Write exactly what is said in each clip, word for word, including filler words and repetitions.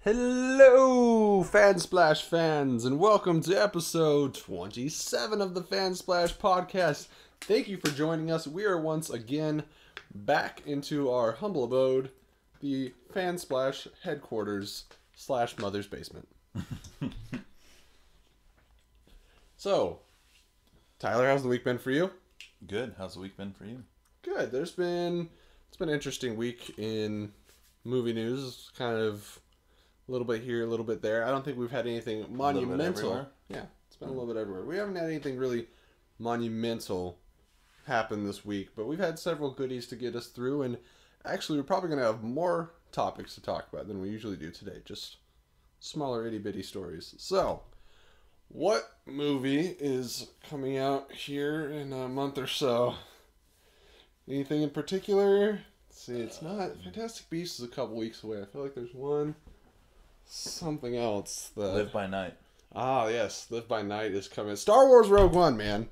Hello, Fansplash fans, and welcome to episode twenty-seven of the Fansplash podcast. Thank you for joining us. We are once again back into our humble abode, the Fansplash headquarters slash mother's basement. So, Tyler, how's the week been for you? Good. How's the week been for you? Good. There's been, it's been an interesting week in movie news, kind of a little bit here, a little bit there. I don't think we've had anything monumental. Yeah, it's been a little bit everywhere. We haven't had anything really monumental happen this week, but we've had several goodies to get us through, and actually we're probably going to have more topics to talk about than we usually do today. Just smaller itty-bitty stories. So, what movie is coming out here in a month or so? Anything in particular? Let's see, it's not... Fantastic Beasts is a couple weeks away. I feel like there's one... Something else. That... Live by Night. Ah, yes. Live by Night is coming. Star Wars Rogue One, man.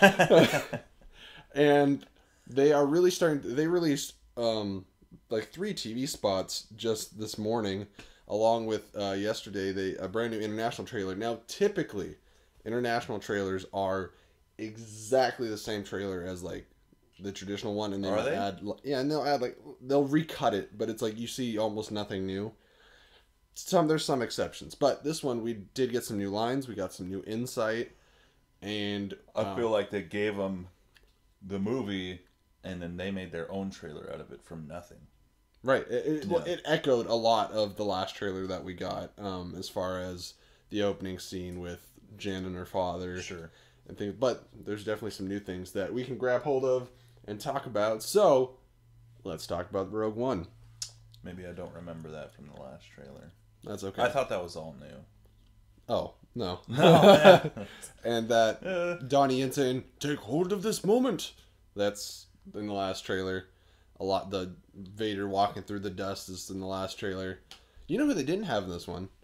And they are really starting... They released um, like three T V spots just this morning, along with uh, yesterday, they a brand new international trailer. Now, typically, international trailers are exactly the same trailer as like the traditional one, and they Are might they? add... Yeah, and they'll add like... They'll recut it, but it's like you see almost nothing new. Some there's some exceptions, but this one we did get some new lines. We got some new insight, and I uh, feel like they gave them the movie, and then they made their own trailer out of it from nothing. right. It it, well, Yeah. it echoed a lot of the last trailer that we got, um, as far as the opening scene with Jen and her father, Sure. and things. But there's definitely some new things that we can grab hold of and talk about. So let's talk about Rogue One. Maybe I don't remember that from the last trailer. That's okay. I thought that was all new. Oh no. No. And that Uh. Donnie Yen saying, "Take hold of this moment." That's in the last trailer. A lot. The Vader walking through the dust is in the last trailer. You know who they didn't have in this one?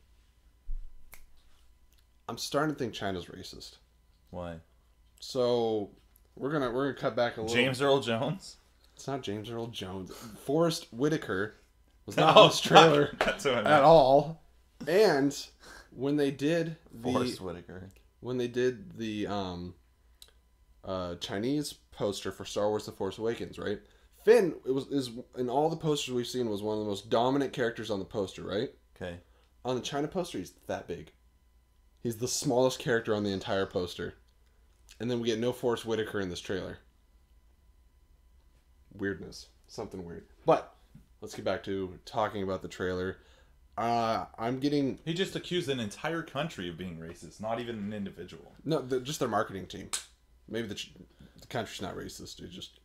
I'm starting to think China's racist. Why? So we're gonna we're gonna cut back a little. James Earl Jones? It's not James Earl Jones. Forrest Whitaker was not Oh, in this trailer That's what I at meant. all. And when they did the Forrest Whitaker. when they did the um, uh, Chinese poster for Star Wars: The Force Awakens, right? Finn, it was is in all the posters we've seen was one of the most dominant characters on the poster, right? Okay. On the China poster, he's that big. He's the smallest character on the entire poster, and then we get no Forrest Whitaker in this trailer. Weirdness, something weird. But let's get back to talking about the trailer. Uh, I'm getting He just accused an entire country of being racist, not even an individual. no, the, just their marketing team. Maybe the, ch- the country's not racist. Dude. Just,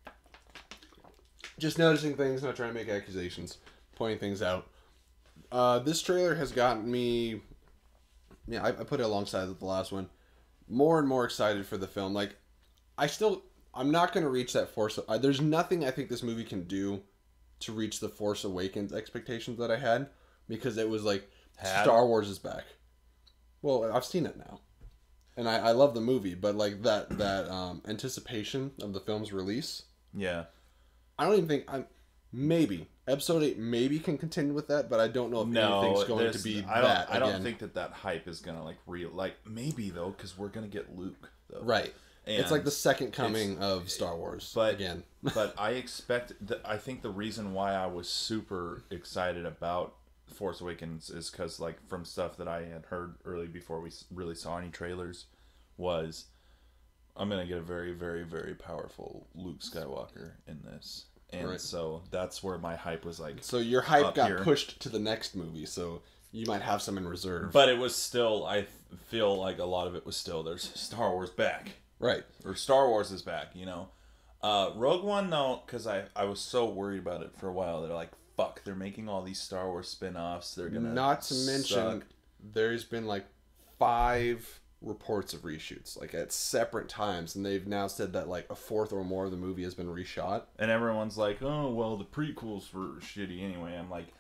just noticing things, not trying to make accusations, pointing things out. Uh, this trailer has gotten me. Yeah, I, I put it alongside with the last one. More and more excited for the film. Like, I still, I'm not going to reach that Force. Uh, there's nothing I think this movie can do to reach the Force Awakens expectations that I had, because it was like Had? Star Wars is back. Well, I've seen it now, and I, I love the movie, but like that that um, anticipation of the film's release, Yeah. I don't even think I'm. Maybe Episode Eight maybe can continue with that, but I don't know if No, anything's going to there's- be I don't, that I don't again. think that that hype is gonna like real like maybe though, because we're gonna get Luke though. Right. And It's like the second coming of Star Wars but again. but I expect that I think the reason why I was super excited about Force Awakens is because like from stuff that I had heard early before we s- really saw any trailers was I'm gonna get a very very very powerful Luke Skywalker in this, and Right. so that's where my hype was like. So your hype up got here. pushed to the next movie, so you might have some in reserve. But it was still, I feel like a lot of it was still there's Star Wars back. Right. Or Star Wars is back, you know. Uh, Rogue One, though, because I, I was so worried about it for a while. They're like, fuck, they're making all these Star Wars spin-offs. They're going to Not to mention, there's been like five reports of reshoots, like at separate times, and they've now said that like a fourth or more of the movie has been reshot. And everyone's like, oh, well, the prequels were shitty anyway. I'm like,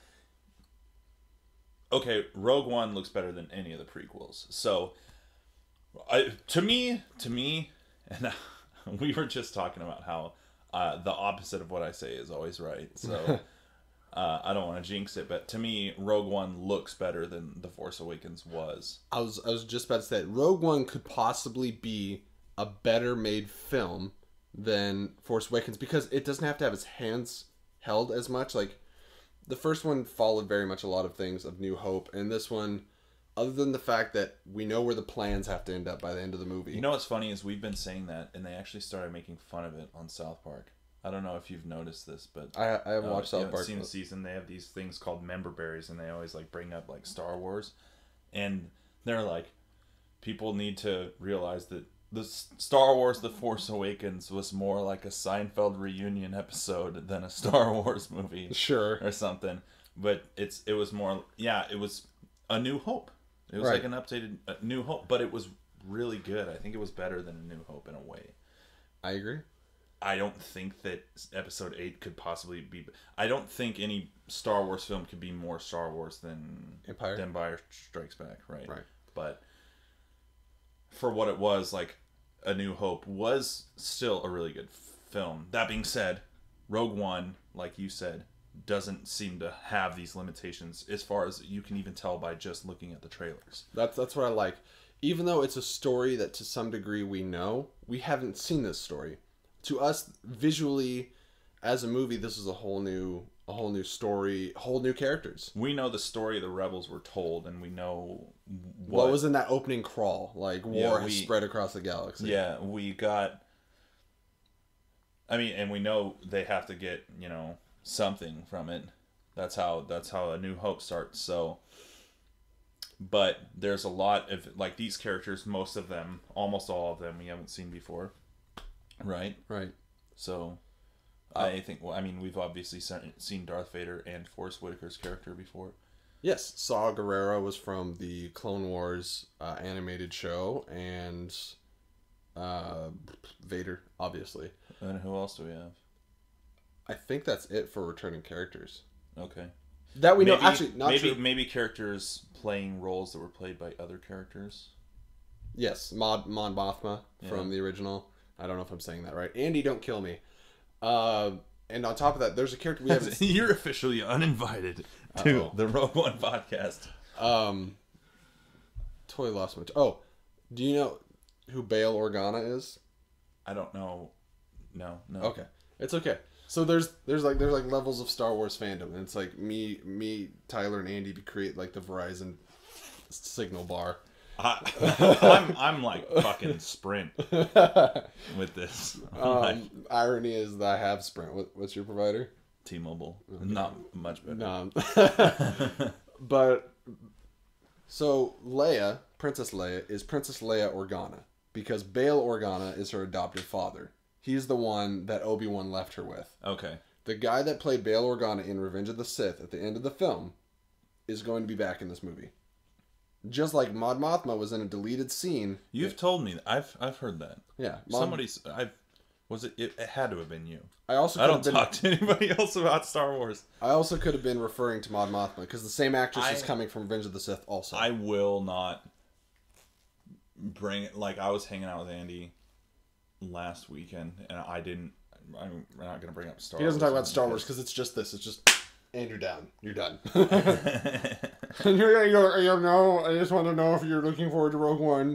okay, Rogue One looks better than any of the prequels. So, I, to me, to me, and we were just talking about how uh, the opposite of what I say is always right. So, Uh, I don't want to jinx it, but to me, Rogue One looks better than The Force Awakens was. I was I was just about to say Rogue One could possibly be a better made film than Force Awakens because it doesn't have to have its hands held as much. Like the first one followed very much a lot of things of New Hope, and this one, other than the fact that we know where the plans have to end up by the end of the movie. You know what's funny is we've been saying that, and they actually started making fun of it on South Park. I don't know if you've noticed this, but I I haven't uh, watched you South haven't Park. Seen the season? They have these things called member berries, and they always like bring up like Star Wars, and they're like, people need to realize that the Star Wars: The Force Awakens was more like a Seinfeld reunion episode than a Star Wars movie, Sure, or something. But it's it was more yeah, it was A New Hope. It was right. like an updated uh, New Hope, but it was really good. I think it was better than A New Hope in a way. I agree. I don't think that Episode eight could possibly be... I don't think any Star Wars film could be more Star Wars than Empire, than Empire Strikes Back, right? Right. But for what it was, like, A New Hope was still a really good film. That being said, Rogue One, like you said, doesn't seem to have these limitations as far as you can even tell by just looking at the trailers. That's that's what I like. Even though it's a story that to some degree we know, we haven't seen this story. To us, visually, as a movie, this is a whole new, a whole new story, whole new characters. We know the story the rebels were told, and we know what, what was in that opening crawl. Like war yeah, we, has spread across the galaxy. Yeah, we got. I mean, and we know they have to get you know something from it. That's how that's how A New Hope starts. So. But there's a lot of like these characters. Most of them, almost all of them, we haven't seen before. Right. Right. So, uh, I think. Well, I mean, we've obviously seen Darth Vader and Forrest Whitaker's character before. Yes, Saw Gerrera was from the Clone Wars uh, animated show, and uh, Vader, obviously. And who else do we have? I think that's it for returning characters. Okay. That we maybe, know. Actually, not maybe true. maybe characters playing roles that were played by other characters. Yes, Mon Mon Mothma Yeah. from the original. I don't know if I'm saying that right. Andy, don't kill me. Uh, and on top of that, there's a character we haven't. You're officially uninvited to Uh-oh. the Rogue One podcast. Um, totally lost my. T- oh, do you know who Bail Organa is? I don't know. No, no. Okay, it's okay. So there's there's like there's like levels of Star Wars fandom, and it's like me me Tyler and Andy to create like the Verizon signal bar. I, I'm I'm like fucking Sprint with this. Um, like, irony is that I have Sprint. What, what's your provider? T-Mobile. Okay. Not much better. No. But so Leia, Princess Leia, is Princess Leia Organa because Bail Organa is her adopted father. He's the one that Obi-Wan left her with. Okay. The guy that played Bail Organa in Revenge of the Sith at the end of the film is going to be back in this movie. Just like Mon Mothma was in a deleted scene. You've told me that. I've I've heard that. Yeah. Mon- Somebody's I've was it, it it had to have been you. I also I don't been, talk to anybody else about Star Wars. I also could have been referring to Mon Mothma because the same actress I, is coming from Revenge of the Sith also. I will not bring it like I was hanging out with Andy last weekend and I didn't I'm not going to bring up Star Wars. He doesn't talk about Star Wars because it's just this. It's just and you're down. You're done. And you're, you're, you know, I just want to know if you're looking forward to Rogue One.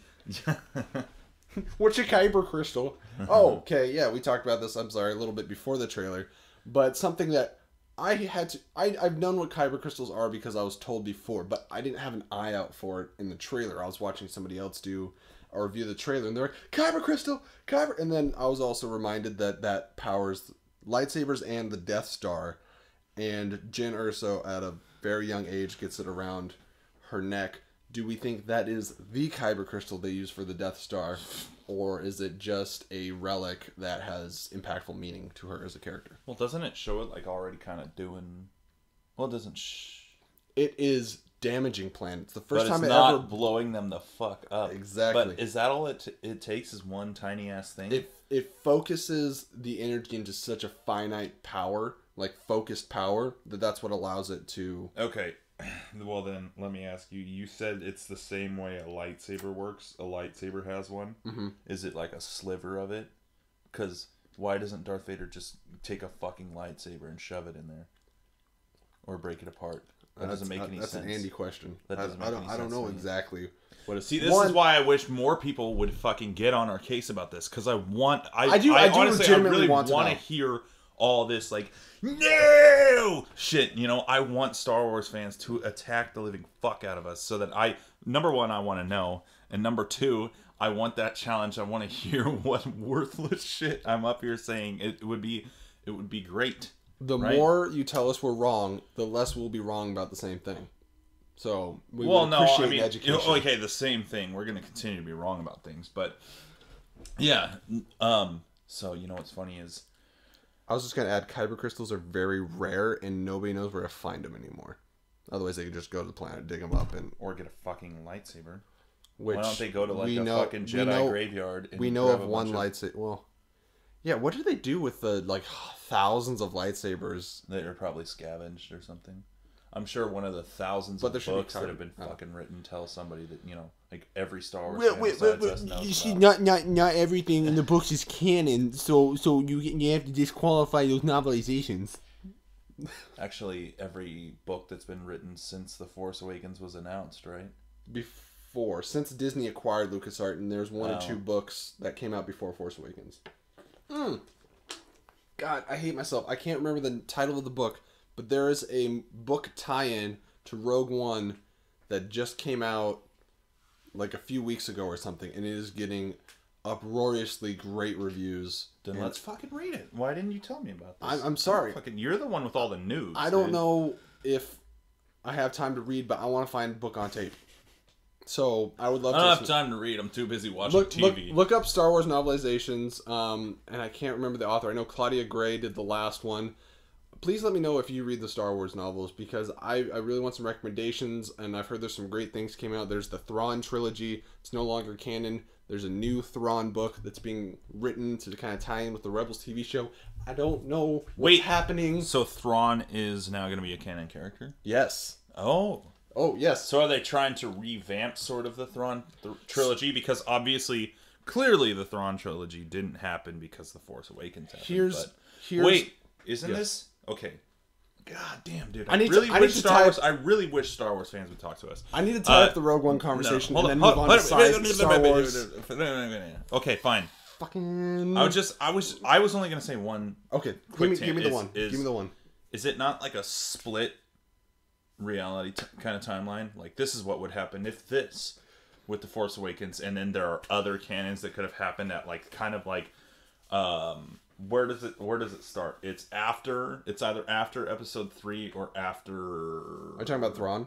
What's your Kyber crystal? Oh, okay, yeah, we talked about this, I'm sorry, a little bit before the trailer. But something that I had to... I, I've known what Kyber crystals are because I was told before, but I didn't have an eye out for it in the trailer. I was watching somebody else do a review of the trailer, and they're like, Kyber crystal! Kyber... And then I was also reminded that that powers lightsabers and the Death Star. And Jyn Erso, at a very young age, gets it around her neck. Do we think that is the Kyber crystal they use for the Death Star? Or is it just a relic that has impactful meaning to her as a character? Well, doesn't it show it like already kind of doing... Well, it doesn't... Sh- it is damaging planets. The first but time it's it not ever... blowing them the fuck up. Exactly. But is that all it t- it takes is one tiny ass thing? It, it focuses the energy into such a finite power... like focused power, that that's what allows it to... Okay, well then, let me ask you, you said it's the same way a lightsaber works, a lightsaber has one. Mm-hmm. Is it like a sliver of it? Because why doesn't Darth Vader just take a fucking lightsaber and shove it in there? or break it apart? That that's, doesn't make any that's sense. That's an Andy question. That doesn't I, make I don't. any I don't sense know to me. exactly what it's. See, this one, is why I wish more people would fucking get on our case about this, because I want. I, I do. I, I do honestly, I legitimately really want to want know. to hear all this like no shit. You know, I want Star Wars fans to attack the living fuck out of us, so that I number one, I want to know, and number two, I want that challenge. I want to hear what worthless shit I'm up here saying. It would be, it would be great. The right? more you tell us we're wrong, the less we'll be wrong about the same thing. So we well, would no, appreciate I mean, education. you know, okay, the same thing. We're gonna continue to be wrong about things, but yeah. Um. So you know what's funny is, I was just gonna add, kyber crystals are very rare, and nobody knows where to find them anymore. Otherwise, they could just go to the planet, dig them up, and or get a fucking lightsaber. which Why don't they go to like we a know, fucking Jedi we know, graveyard? And we know grab of a one bunch lightsaber. Well, yeah. What do they do with the like thousands of lightsabers? They are probably scavenged or something. I'm sure one of the thousands But of there should be books that card- have been oh. fucking written tell somebody that, you know, like every Star Wars Wait, fan wait, besides wait, us wait. knows You see, about. not not not everything in the books is canon, so so you you have to disqualify those novelizations. Actually, every book that's been written since The Force Awakens was announced, right? Before, since Disney acquired LucasArts, and there's one Oh. or two books that came out before Force Awakens. Mm. God, I hate myself. I can't remember the title of the book, but there is a book tie-in to Rogue One that just came out like a few weeks ago or something, and it is getting uproariously great reviews. Then And let's fucking read it. Why didn't you tell me about this? I'm, I'm sorry. Fucking, you're the one with all the news. I don't dude. know if I have time to read, but I want to find a book on tape. So I would love I to don't have listen- time to read. I'm too busy watching look, T look, V. look up Star Wars novelizations, um, and I can't remember the author. I know Claudia Gray did the last one. Please let me know if you read the Star Wars novels, because I, I really want some recommendations, and I've heard there's some great things came out. There's the Thrawn trilogy. It's no longer canon. There's a new Thrawn book that's being written to kind of tie in with the Rebels T V show. I don't know what's Wait. happening. So Thrawn is now going to be a canon character? Yes. Oh. Oh, yes. So are they trying to revamp sort of the Thrawn th- trilogy? Because obviously, clearly the Thrawn trilogy didn't happen because The Force Awakens happened. Here's- but... here's- Wait, isn't yes. this... Okay. God damn, dude. I I, need to- really I need wish to Star type- Wars... I really wish Star Wars fans would talk to us. I need to tie Uh, up the Rogue One conversation No, and hold then hold move on to hold sci- Star Wars. Okay, fine. Fucking... I was just... I was I was only going to say one... Okay, give quick me, tang- give me the is- one. is- give me the one. Is it not like a split reality t- kind of timeline? Like, this is what would happen if this with The Force Awakens, and then there are other canons that could have happened at like kind of like um where does it where does it start? It's after it's either after episode three or after Are you talking about Thrawn?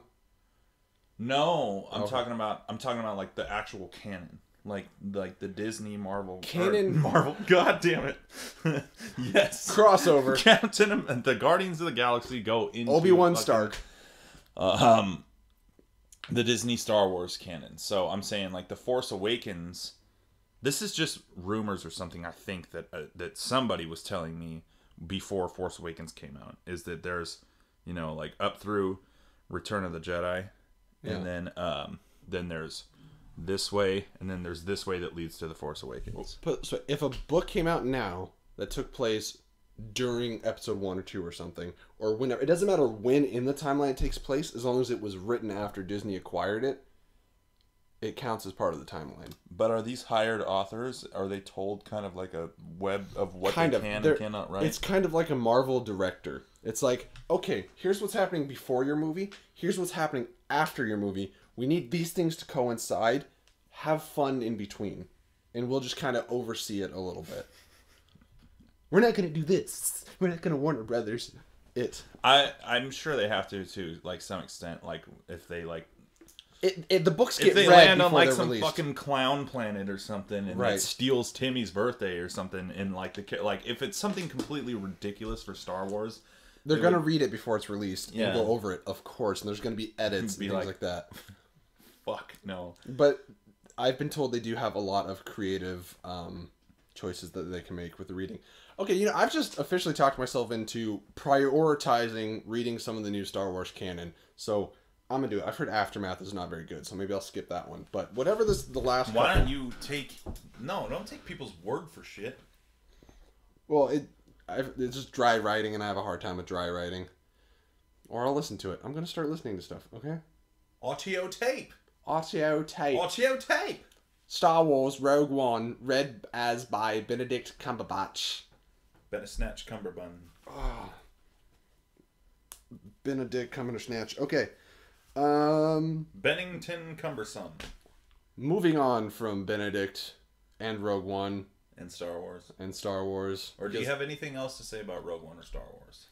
No, I'm Okay. talking about I'm talking about like the actual canon. Like like the Disney Marvel or Canon- Marvel. God damn it. Yes. Crossover. Captain Am- the Guardians of the Galaxy go into Obi-Wan fucking- Stark. uh, um the Disney Star Wars canon. So I'm saying like the Force Awakens, this is just rumors or something I think that uh, that somebody was telling me before Force Awakens came out, is that there's, you know, like up through Return of the Jedi, Yeah. and then um then there's this way, and then there's this way that leads to the Force Awakens. But, so if a book came out now that took place during episode one or two or something, or whenever, it doesn't matter when in the timeline it takes place, as long as it was written after Disney acquired it, it counts as part of the timeline. But are these hired authors? Are they told kind of like a web of what Kind they of. can They're- and cannot write? It's kind of like a Marvel director. It's like, okay, here's what's happening before your movie. Here's what's happening after your movie. We need these things to coincide. Have fun in between. And we'll just kind of oversee it a little bit. We're not going to do this. We're not going to Warner Brothers it. I I'm sure they have to to like some extent. Like if they like It, it the books if get they read land on before like they're some released. fucking clown planet or something, and Right. it steals Timmy's birthday or something, and like the ca- like if it's something completely ridiculous for Star Wars, They're it going to would- read it before it's released Yeah. and go over it, of course. And there's going to be edits Be and things like- like that. fuck no. But I've been told they do have a lot of creative um, choices that they can make with the reading. Okay, you know, I've just officially talked myself into prioritizing reading some of the new Star Wars canon. So I'm gonna do it. I've heard Aftermath is not very good, so maybe I'll skip that one. But whatever this the last. Why couple- don't you take no? Don't take people's word for shit. Well, it I've, it's just dry writing, and I have a hard time with dry writing. Or I'll listen to it. I'm gonna start listening to stuff. Okay. Audio tape. Audio tape. Audio tape. Star Wars Rogue One, read as by Benedict Cumberbatch. Better snatch Cumberbun. Oh. Benedict Cumbersnatch. Okay. Um. Bennington Cumbersome. Moving on from Benedict and Rogue One And Star Wars. and Star Wars. Or do you have anything else to say about Rogue One or Star Wars?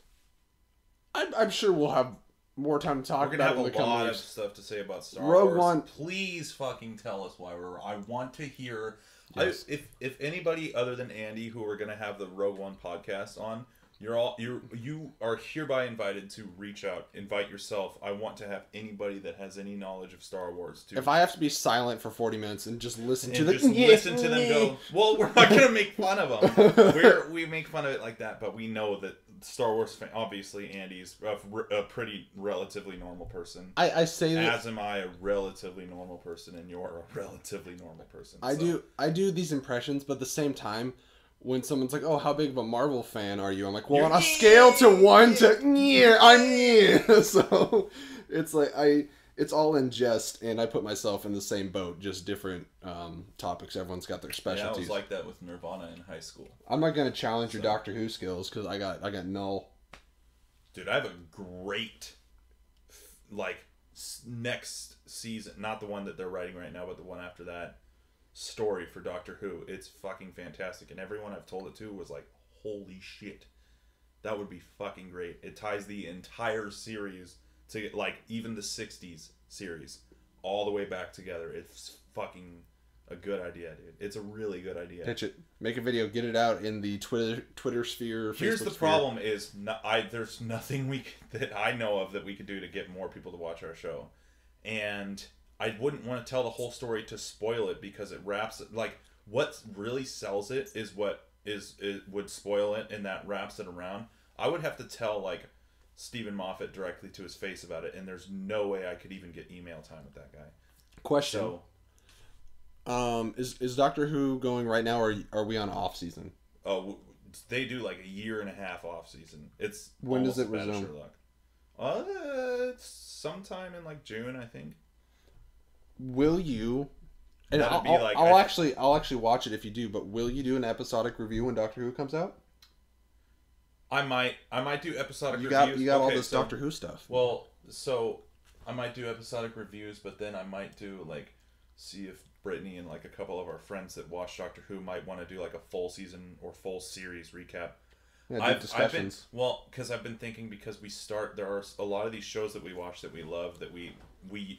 I'm, I'm sure we'll have more time to talk We're gonna about have it in a the coming lot of years. stuff to say about Star Rogue Wars. One- Please fucking tell us why we're. I want to hear. Yes. I, if if anybody other than Andy, who are gonna have the Rogue One podcast on, you're all you you are hereby invited to reach out, invite yourself. I want to have anybody that has any knowledge of Star Wars to. If I have to be silent for forty minutes and just listen and to the just listen to them go. Well, we're not gonna make fun of them. We're, we make fun of it like that, but we know that Star Wars fan. Obviously, Andy's a, a pretty relatively normal person. I, I say that As am I a relatively normal person, and you're a relatively normal person. I so. do I do these impressions, but at the same time, when someone's like, "Oh, how big of a Marvel fan are you?" I'm like, "Well, You're on a scale to one to yeah, I'm yeah." So it's like I it's all in jest, and I put myself in the same boat, just different um, topics. Everyone's got their Yeah, I specialties. was like that with Nirvana in high school. I'm not gonna challenge your So- Doctor Who skills because I got I got null. Dude, I have a great, like, s- next season. Not the one that they're writing right now, but the one after that. Story for Doctor Who. It's fucking fantastic. And everyone I've told it to was like, holy shit. That would be fucking great. It ties the entire series to, like, even the sixties series all the way back together. It's fucking a good idea, dude. It's a really good idea. Pitch it, make a video, get it out in the Twitter Twitter sphere. Here's Facebook the sphere. problem: is no, I there's nothing we c- that I know of that we could do to get more people to watch our show, and I wouldn't want to tell the whole story to spoil it because it wraps it like what really sells it is what is it would spoil it and that wraps it around. I would have to tell like Stephen Moffat directly to his face about it, and there's no way I could even get email time with that guy. Question. So Um, is is Doctor Who going right now, or are we on off season? oh, w- they do like a year and a half off season. It's When does almost it as bad as resume? Sherlock. Uh, it's sometime in like June, I think. Will you? And That'd I'll, be I'll, like- I'll I- actually I'll actually watch it if you do. But will you do an episodic review when Doctor Who comes out? I might, I might do episodic You reviews. got you got all Okay, this so- Doctor Who stuff. Well, so I might do episodic reviews, but then I might do like see if Brittany and like a couple of our friends that watch Doctor Who might want to do like a full season or full series recap. Yeah, deep I've, I've been discussions. well because I've been thinking because we start there are a lot of these shows that we watch that we love that we we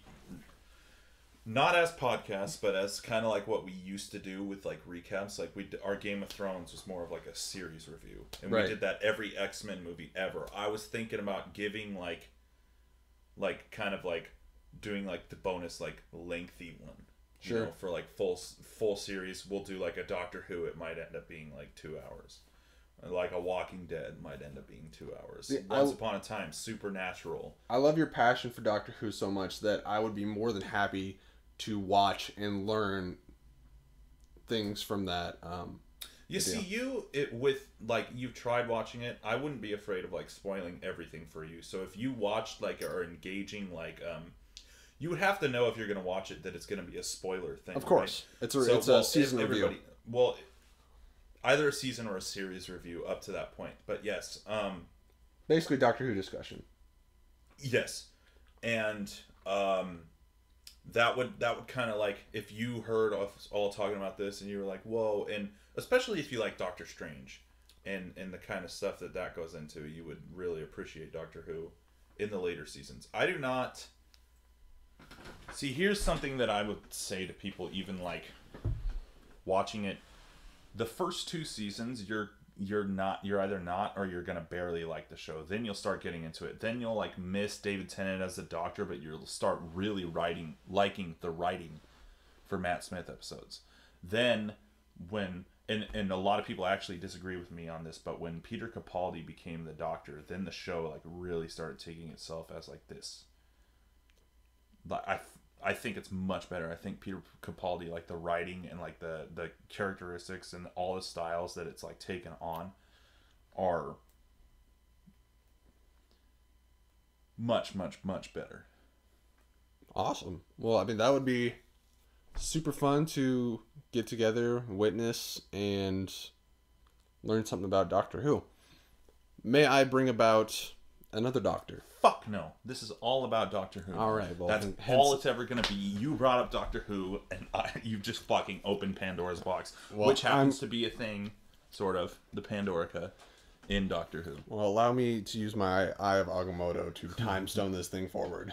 not as podcasts but as kind of like what we used to do with like recaps. Like we d- our Game of Thrones was more of like a series review, and Right. we did that every X-Men movie ever. I was thinking about giving like like kind of like doing like the bonus like lengthy one. You Sure. know, for like full full series, we'll do like a Doctor Who. It might end up being like two hours. Like a Walking Dead might end up being two hours. See, Once I- Upon a Time, Supernatural. I love your passion for Doctor Who so much that I would be more than happy to watch and learn things from that. Um, You see, you it with like you've tried watching it. I wouldn't be afraid of like spoiling everything for you. So if you watched like are engaging like um, you would have to know if you're gonna watch it that it's gonna be a spoiler thing. of course, right? it's a So, it's well, a season ev- review. everybody- Well, either a season or a series review up to that point. But yes, um, Basically, Doctor Who discussion. yes, and um, that would that would kind of like if you heard us all talking about this and you were like, whoa, and especially if you like Doctor Strange and and the kind of stuff that that goes into, you would really appreciate Doctor Who in the later seasons. I do not see. Here's something that I would say to people, even like watching it. The first two seasons, you're you're not you're either not or you're gonna barely like the show. Then you'll start getting into it. Then you'll like miss David Tennant as the Doctor, but you'll start really writing liking the writing for Matt Smith episodes. Then when and and a lot of people actually disagree with me on this, but when Peter Capaldi became the Doctor, then the show like really started taking itself as like this. But I I think it's much better. I think Peter Capaldi, like the writing and like the the characteristics and all the styles that it's like taken on, are much, much, much better. Awesome. Well, I mean, that would be super fun to get together, witness, and learn something about Doctor Who. May I bring about another Doctor? Fuck no. This is all about Doctor Who. All right. Well, that's hence... all it's ever going to be. You brought up Doctor Who, and I, you've just fucking opened Pandora's box, well, which happens I'm... to be a thing, sort of, the Pandorica, in Doctor Who. Well, allow me to use my Eye of Agamotto to time stone this thing forward.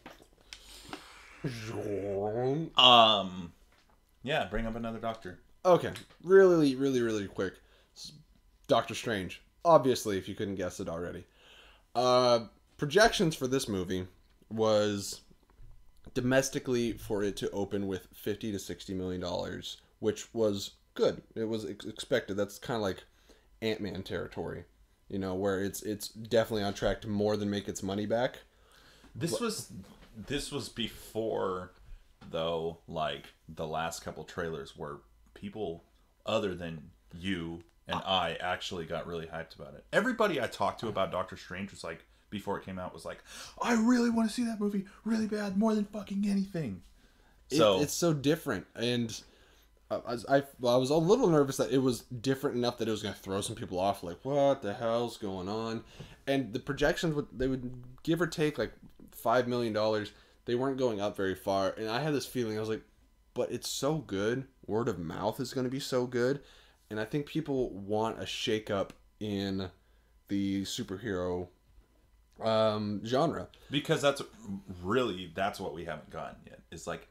um, yeah, bring up another Doctor. Okay, really, really, really quick. Doctor Strange. Obviously, if you couldn't guess it already. Uh, projections for this movie was domestically for it to open with fifty to sixty million dollars, which was good. It was ex- expected. That's kind of like Ant-Man territory, you know, where it's it's definitely on track to more than make its money back. This but, was this was before, though, like the last couple trailers where people other than you and I actually got really hyped about it. Everybody I talked to about Doctor Strange was like, before it came out, was like, I really want to see that movie really bad, more than fucking anything. So it, it's so different, and I, I, I was a little nervous that it was different enough that it was going to throw some people off, like, what the hell's going on? And the projections, would they would give or take like five million dollars. They weren't going up very far, and I had this feeling, I was like, but it's so good, word of mouth is going to be so good. And I think people want a shakeup in the superhero um, genre. Because that's really, that's what we haven't gotten yet. It's like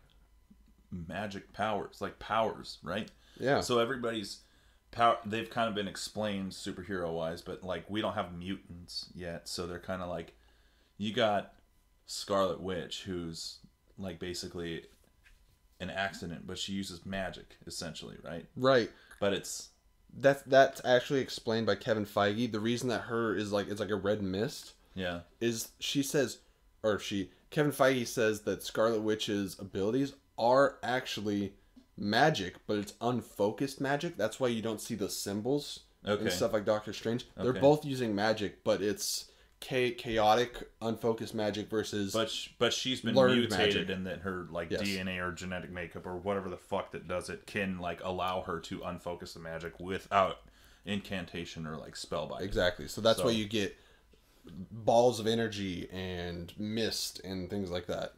magic powers, like powers, right? Yeah. So everybody's power, they've kind of been explained superhero-wise, but like we don't have mutants yet. So they're kind of like, you got Scarlet Witch, who's like basically an accident, but she uses magic, essentially, right? Right. But it's that's that's actually explained by Kevin Feige. The reason that her is like it's like a red mist. Yeah. Is she says, or she Kevin Feige says that Scarlet Witch's abilities are actually magic, but it's unfocused magic. That's why you don't see the symbols okay. and stuff like Doctor Strange. Okay. They're both using magic, but it's chaotic, unfocused magic versus. But sh- but she's been mutated, magic. And that her like yes. D N A or genetic makeup or whatever the fuck that does it can like allow her to unfocus the magic without incantation or like spellbinding. Exactly. So that's so. why you get balls of energy and mist and things like that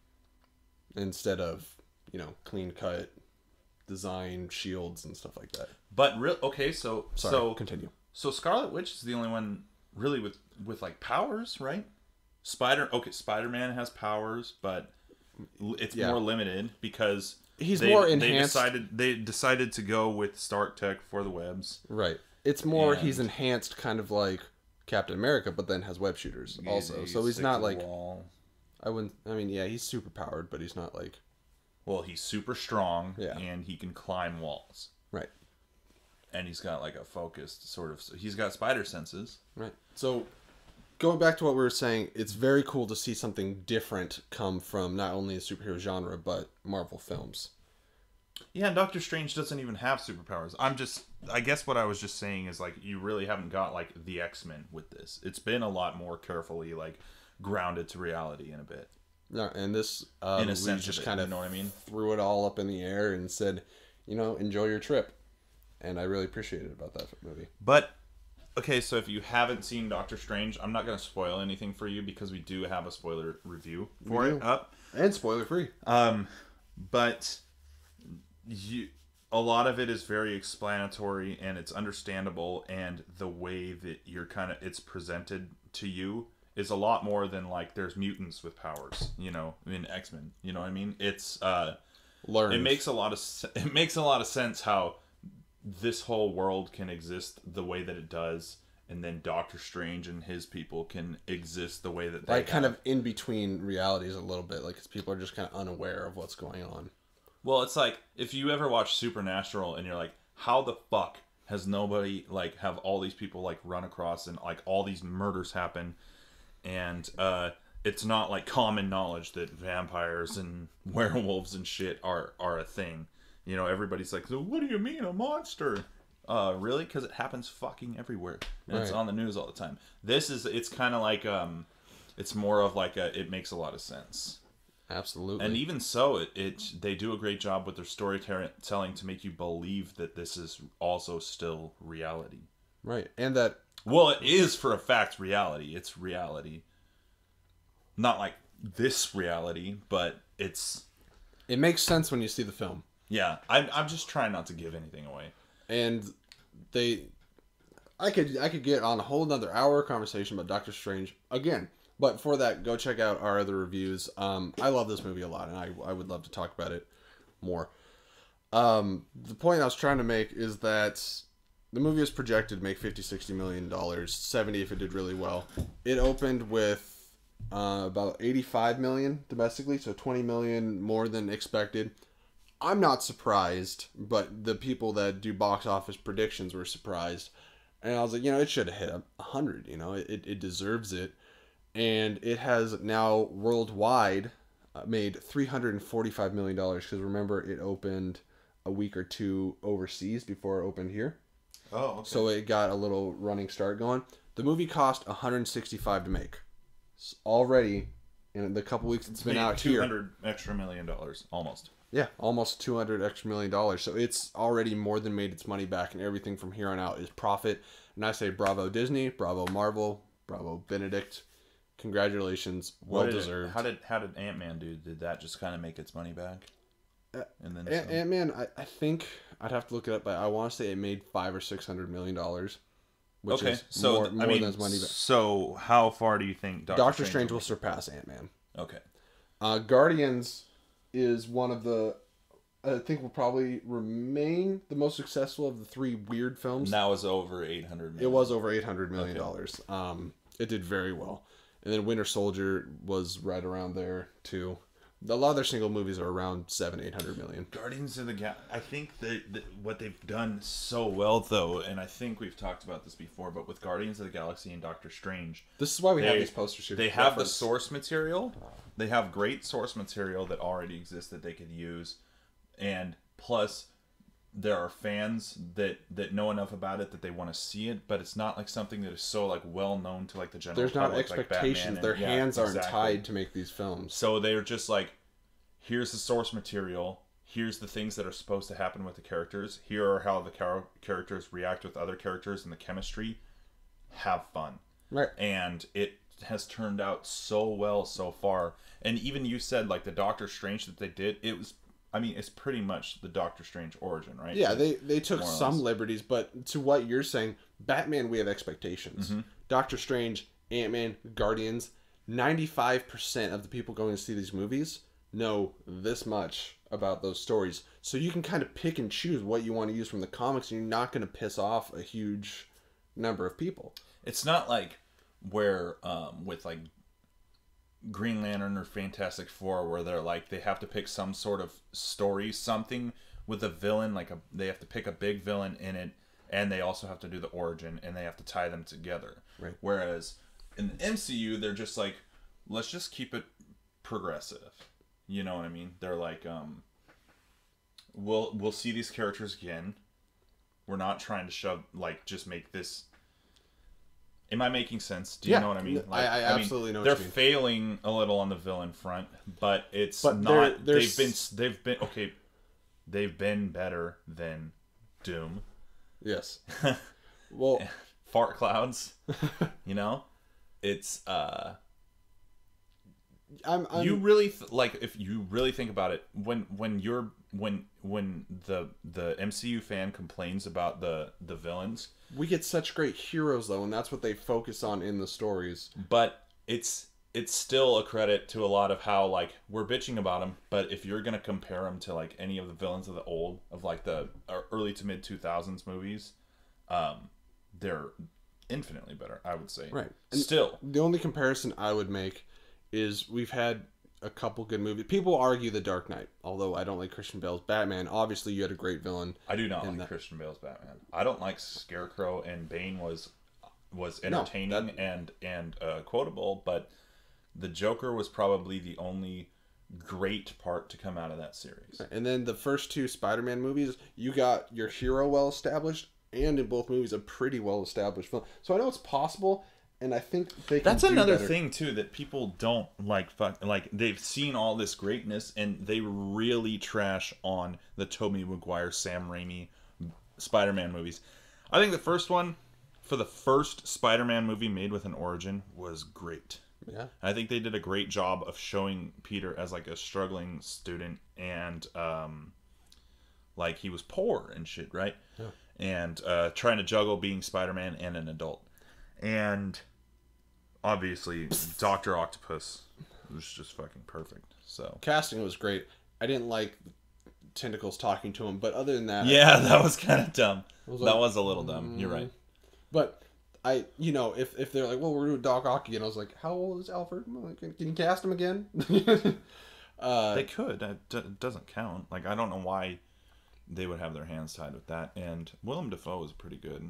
instead of, you know, clean cut design shields and stuff like that. But real okay, so Sorry, so continue. So Scarlet Witch is the only one really with with like powers, right? Spider okay, Spider-Man has powers, but it's yeah. more limited because he's they, more enhanced. They decided they decided to go with Stark Tech for the webs. Right. It's more and he's enhanced, kind of like Captain America, but then has web shooters also. He's so he's not like wall. I wouldn't. I mean, yeah, he's super powered, but he's not like. Well, he's super strong, yeah. and he can climb walls. Right. And he's got like a focused sort of. He's got spider senses. Right. So, going back to what we were saying, it's very cool to see something different come from not only the superhero genre but Marvel films. Yeah, and Doctor Strange doesn't even have superpowers. I'm just. I guess what I was just saying is like you really haven't got like the X-Men with this. It's been a lot more carefully like grounded to reality in a bit. No, and this um, in a we sense just of it, kind of you know what I mean? Threw it all up in the air and said, you know, enjoy your trip. And I really appreciated about that movie. But, okay, so if you haven't seen Doctor Strange, I'm not going to spoil anything for you because we do have a spoiler review for it up. And spoiler free. Um, but you, a lot of it is very explanatory and it's understandable, and the way that you're kind of, it's presented to you is a lot more than like there's mutants with powers, you know, in X-Men, you know what I mean? It's, uh, Learned. it makes a lot of, it makes a lot of sense how this whole world can exist the way that it does, and then Doctor Strange and his people can exist the way that they like kind have. of in between realities a little bit, like, because people are just kind of unaware of what's going on. Well, it's like if you ever watch Supernatural and you're like, how the fuck has nobody like have all these people like run across and like all these murders happen, and uh it's not like common knowledge that vampires and werewolves and shit are are a thing. You know, everybody's like, so what do you mean, a monster? Uh, really? Because it happens fucking everywhere. And right. It's on the news all the time. This is, it's kind of like, um, It's more of like a, it makes a lot of sense. Absolutely. And even so, it, it they do a great job with their storytelling to make you believe that this is also still reality. Right. And that... Well, it is for a fact reality. It's reality. Not like this reality, but it's... It makes sense when you see the film. Yeah. I'm, I'm just trying not to give anything away. And they... I could I could get on a whole another hour conversation about Doctor Strange again. But for that, go check out our other reviews. Um, I love this movie a lot, and I, I would love to talk about it more. Um, the point I was trying to make is that the movie is projected to make fifty, sixty million dollars, seventy if it did really well. It opened with uh, about eighty-five million domestically, so twenty million more than expected. I'm not surprised, but the people that do box office predictions were surprised. And I was like, you know, it should have hit one hundred, you know, it, it deserves it. And it has now worldwide made three hundred forty-five million dollars, because remember, it opened a week or two overseas before it opened here. Oh, okay. So it got a little running start going. The movie cost one hundred sixty-five to make. It's already, in the couple weeks it's been out here, two hundred extra million dollars, almost. Yeah, almost two hundred extra million dollars. So it's already more than made its money back, and everything from here on out is profit. And I say bravo Disney, bravo Marvel, bravo Benedict. Congratulations, well deserved. How did how did Ant-Man do? Did that just kind of make its money back? Uh, and then Ant- Ant-Man, I, I think I'd have to look it up, but I want to say it made five or six hundred million dollars, which okay, is so more, more I mean, than its money back. So how far do you think Doctor, Doctor Strange, Strange will will surpass Ant-Man? Okay. Uh, Guardians is one of the, I think will probably remain the most successful of the three weird films. Now is over eight hundred million. It was over eight hundred million dollars. Okay. Um, it did very well. And then Winter Soldier was right around there too. A lot of their single movies are around seven, eight hundred million. Guardians of the Galaxy. I think that, that what they've done so well, though, and I think we've talked about this before, but with Guardians of the Galaxy and Doctor Strange, this is why we they, have these posters here. They have the source material. They have great source material that already exists that they could use, and plus, there are fans that that know enough about it that they want to see it, but it's not like something that is so like well known to like the general There's public. There's not expectations. Like Their and, hands yeah, aren't exactly. tied to make these films. So they're just like, here's the source material. Here's the things that are supposed to happen with the characters. Here are how the char- characters react with other characters and the chemistry. Have fun. Right. And it has turned out so well so far. And even you said like the Doctor Strange that they did, it was, I mean, it's pretty much the Doctor Strange origin, right? Yeah, it's they, they took some liberties, but to what you're saying, Batman, we have expectations. Mm-hmm. Doctor Strange, Ant-Man, Guardians, ninety-five percent of the people going to see these movies know this much about those stories. So you can kind of pick and choose what you want to use from the comics, and you're not going to piss off a huge number of people. It's not like where, um, with like Green Lantern or Fantastic Four, where they're like they have to pick some sort of story, something with a villain, like a they have to pick a big villain in it, and they also have to do the origin, and they have to tie them together. Right. Whereas in the M C U, they're just like, let's just keep it progressive. You know what I mean? They're like, um, we'll we'll see these characters again. We're not trying to shove like just make this. Am I making sense? Do you yeah, know what I mean? Like, I, I absolutely I mean, know. They're what you mean. failing a little on the villain front, but it's but not. they're, they're they've been. They've been okay. They've been better than Doom. Yes. Well, fart clouds. You know, it's. uh I'm, I'm, you really th- like if you really think about it, when when you're when when the the M C U fan complains about the the villains, we get such great heroes though, and that's what they focus on in the stories. But it's it's still a credit to a lot of how like we're bitching about them, but if you're gonna compare them to like any of the villains of the old of like the early to mid two thousands movies, um, they're infinitely better, I would say. Right. And still, the only comparison I would make is we've had a couple good movies. People argue The Dark Knight, although I don't like Christian Bale's Batman. Obviously, you had a great villain. I do not like that. Christian Bale's Batman. I don't like Scarecrow, and Bane was was entertaining no, that... and and uh, quotable, but the Joker was probably the only great part to come out of that series. And then the first two Spider-Man movies, you got your hero well established, and in both movies a pretty well established film. So I know it's possible. and I think they can That's do another better. thing too that people don't like. Fuck, like they've seen all this greatness and they really trash on the Tobey Maguire, Sam Raimi Spider-Man movies. I think the first one, for the first Spider-Man movie made with an origin, was great. Yeah, I think they did a great job of showing Peter as like a struggling student and um, like he was poor and shit, right? Yeah. And uh, trying to juggle being Spider-Man and an adult. And obviously, Doctor Octopus was just fucking perfect. So casting was great. I didn't like Tentacles talking to him, but other than that, yeah, that was kind of dumb. was that like, was a little dumb. You're right. But I, you know, if, if they're like, well, we're doing Doc Ock again, I was like, how old is Alfred? I'm like, can you cast him again? uh, They could. It d- doesn't count. Like I don't know why they would have their hands tied with that. And Willem Dafoe was pretty good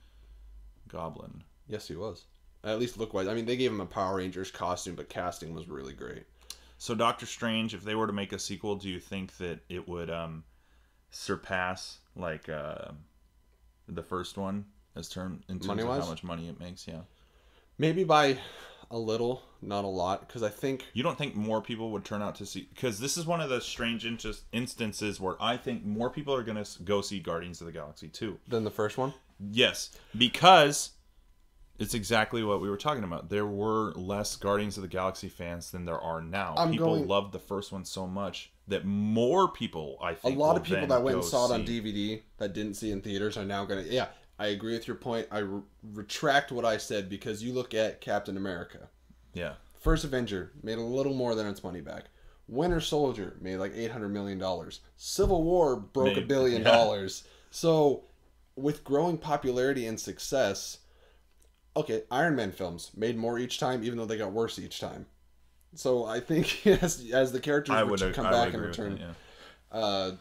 Goblin. yes, he was. At least look wise. I mean, they gave him a Power Rangers costume, but casting was really great. So Doctor Strange, if they were to make a sequel, do you think that it would um, surpass like uh, the first one as term in terms Money-wise? of how much money it makes? Yeah. Maybe by a little, not a lot, because I think You don't think more people would turn out to see? Because this is one of the strange inst- instances where I think more people are going to go see Guardians of the Galaxy too. than the first one. Yes, because it's exactly what we were talking about. There were less Guardians of the Galaxy fans than there are now. I'm people going- loved the first one so much that more people, I A think, lot will of people then that went and go saw it on see- D V D that didn't see it in theaters are now going to. Yeah, I agree with your point. I re- retract what I said because you look at Captain America. Yeah. First Avenger made a little more than its money back. Winter Soldier made like eight hundred million dollars. Civil War broke a Made- billion yeah. dollars. So, with growing popularity and success, okay, Iron Man films made more each time, even though they got worse each time. So I think as as the characters I ret- would come I back would and agree with return, that, yeah. uh,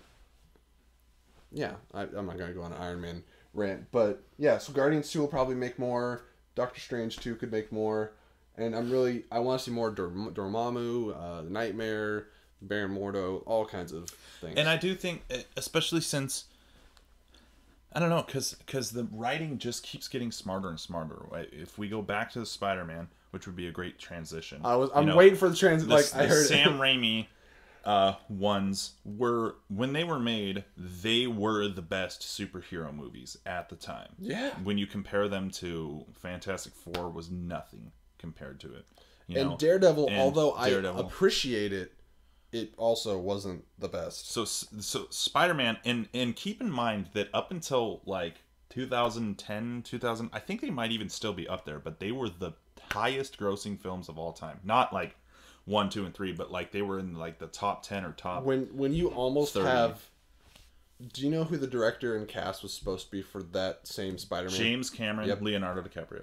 yeah, I, I'm not gonna go on an Iron Man rant, but yeah. So Guardians two will probably make more. Doctor Strange two could make more, and I'm really I want to see more Dor- Dormammu, uh, the Nightmare, Baron Mordo, all kinds of things. And I do think, especially since, I don't know, because because the writing just keeps getting smarter and smarter. Right? If we go back to the Spider-Man, which would be a great transition. I was you I'm know, waiting for the trans. the, Like the I heard Sam Raimi uh, ones were, when they were made, they were the best superhero movies at the time. Yeah. When you compare them to Fantastic Four, was nothing compared to it. You and know? Daredevil, And although Daredevil. I appreciate it, it also wasn't the best. So so Spider-Man, and and keep in mind that up until like two thousand ten, two thousand, I think they might even still be up there, but they were the highest grossing films of all time. Not like one, two, and three, but like they were in like the top ten or top. When when you almost thirty. have, do you know who the director and cast was supposed to be for that same Spider-Man? James Cameron, Yep. Leonardo DiCaprio.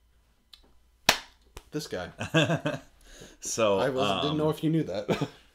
This guy. So I was, um, didn't know if you knew that.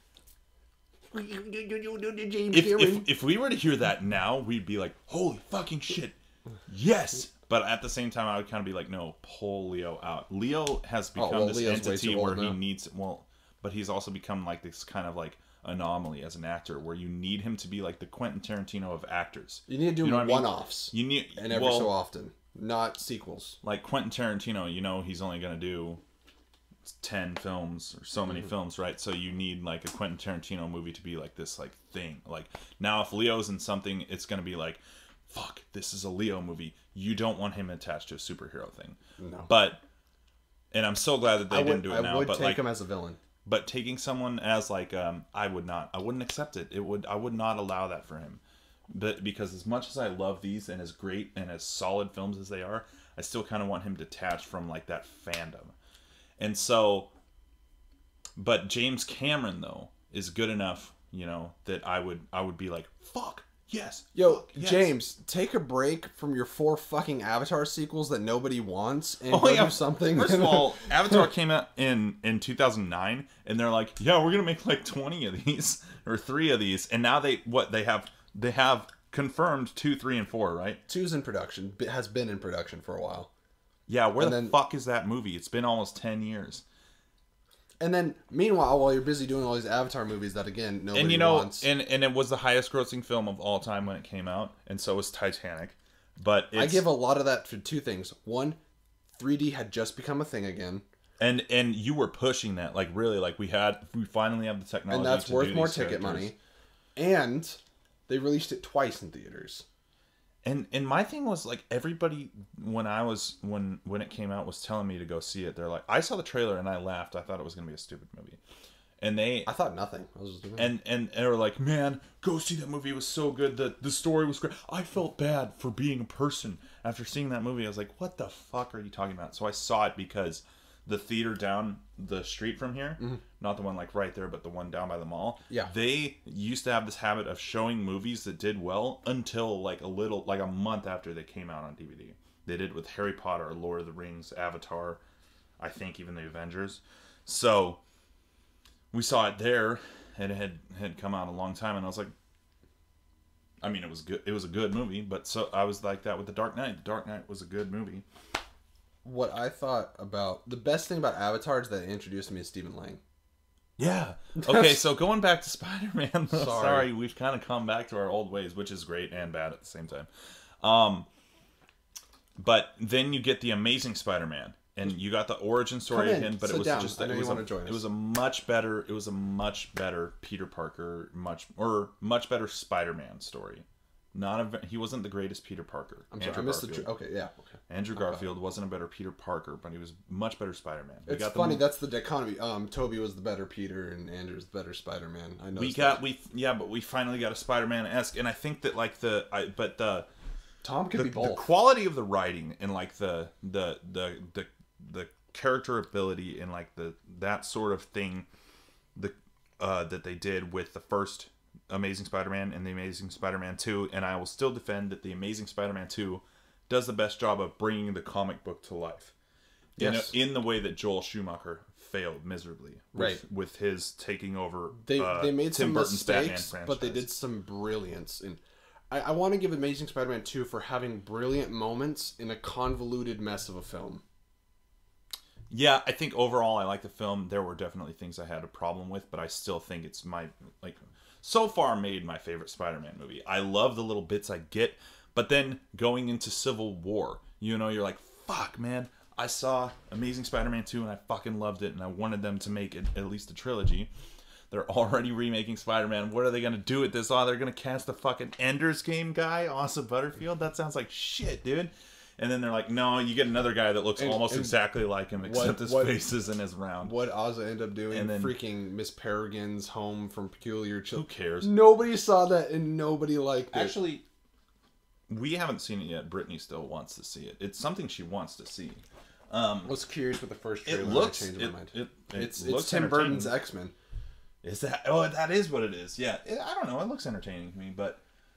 James if, Cameron. if if we were to hear that now, we'd be like, holy fucking shit, yes. But at the same time, I would kind of be like, no, pull Leo out. Leo has become well, this Leo's way entity too where old he now. needs, well, but he's also become like this kind of like anomaly as an actor where you need him to be like the Quentin Tarantino of actors. you need to do You know what I mean? one-offs, You need, and every well, so often, not sequels. like Quentin Tarantino, you know, he's only going to do ten films or so many Mm-hmm. films, right? So you need like a Quentin Tarantino movie to be like this like thing. Like now if Leo's in something, it's going to be like, fuck, this is a Leo movie. You don't want him attached to a superhero thing. No. But, and I'm so glad that they I didn't would, do it I now, would but take like, him as a villain. but taking someone as like, um, I would not, I wouldn't accept it. It would, I would not allow that for him. But because as much as I love these and as great and as solid films as they are, I still kind of want him detached from like that fandom. And so, but James Cameron though is good enough, you know, that I would, I would be like, fuck, yes. Yo, fuck, yes. James, take a break from your four fucking Avatar sequels that nobody wants and Oh, go yeah. do something. First of all, Avatar came out in, in two thousand nine, and they're like, yeah, we're going to make like twenty of these, or three of these. And now they, what, they have, they have confirmed two, three, and four, right? Two's in production, b- has been in production for a while. Yeah, where And the then- fuck is that movie? It's been almost ten years. And then, meanwhile, while you're busy doing all these Avatar movies that, again, nobody And you know, wants. and, and it was the highest grossing film of all time when it came out, and so was Titanic. But it's, I give a lot of that for two things. One, three D had just become a thing again. And and you were pushing that, like really, like we had, we finally have the technology, and that's to worth do more these ticket characters. money. And they released it twice in theaters. And and my thing was like everybody when I was when when it came out was telling me to go see it. They're like, I saw the trailer and I laughed. I thought it was gonna be a stupid movie. And they, I thought nothing. I was just doing and, and and they were like, man, go see that movie. It was so good. The the story was great. I felt bad for being a person after seeing that movie. I was like, what the fuck are you talking about? So I saw it because the theater down the street from here, mm-hmm. not the one like right there, but the one down by the mall. Yeah. They used to have this habit of showing movies that did well until like a little, like a month after they came out on D V D. They did with Harry Potter, Lord of the Rings, Avatar, I think even the Avengers. So we saw it there, and it had had come out a long time, and I was like, I mean, it was good. It was a good movie, but so I was like that with The Dark Knight. The Dark Knight was a good movie. What I thought about the best thing about Avatar is that it introduced me to Stephen Lang. Yeah. Okay, so going back to Spider-Man. Sorry. Sorry, we've kind of come back to our old ways, which is great and bad at the same time. Um, but then you get the Amazing Spider-Man, and you got the origin story of him. But Sit it was down. just I know it was you a, want to join us. it was a much better it was a much better Peter Parker, much or much better Spider-Man story. Not a, he wasn't the greatest Peter Parker. I'm sorry, I missed Garfield. the. Tr- okay, yeah. Okay. Andrew Garfield okay. wasn't a better Peter Parker, but he was much better Spider-Man. We it's got funny. The, that's the dichotomy. Um, Toby was the better Peter, and Andrew's the better Spider-Man. I know. We got that. we yeah, but we finally got a Spider-Man-esque, and I think that like the I but the Tom could the, be both. The quality of the writing and like the the the the the character ability and like the that sort of thing, the uh, that they did with the first Amazing Spider-Man and the Amazing Spider-Man two, and I will still defend that the Amazing Spider-Man two does the best job of bringing the comic book to life. Yes. In, a, in the way that Joel Schumacher failed miserably. With, right. With his taking over They uh, they made Tim some Burton's mistakes, Batman but they did some brilliance. And I, I want to give Amazing Spider-Man two for having brilliant moments in a convoluted mess of a film. Yeah, I think overall I like the film. There were definitely things I had a problem with, but I still think it's my, like... so far made my favorite Spider-Man movie. I love the little bits I get, but then going into Civil War, you know, you're like, fuck, man, I saw Amazing Spider-Man two and I fucking loved it, and I wanted them to make it at least a trilogy. They're already remaking Spider-Man. What are they going to do with this? Oh, they're going to cast the fucking Ender's Game guy, Asa Butterfield? That sounds like shit, dude. And then they're like, no, you get another guy that looks and, almost and exactly like him, except what, his what, face isn't as round. What Ozza ended up doing, and then freaking Miss Peregrine's Home from Peculiar Children. Who cares? Nobody saw that, and nobody liked it. Actually, we haven't seen it yet. Brittany still wants to see it. It's something she wants to see. Um, I was curious with the first trailer. It looks. I changed it, my mind. It, it, it's it it's Tim Burton's X-Men. Is that? Oh, that is what it is. Yeah. It, I don't know. It looks entertaining to me, but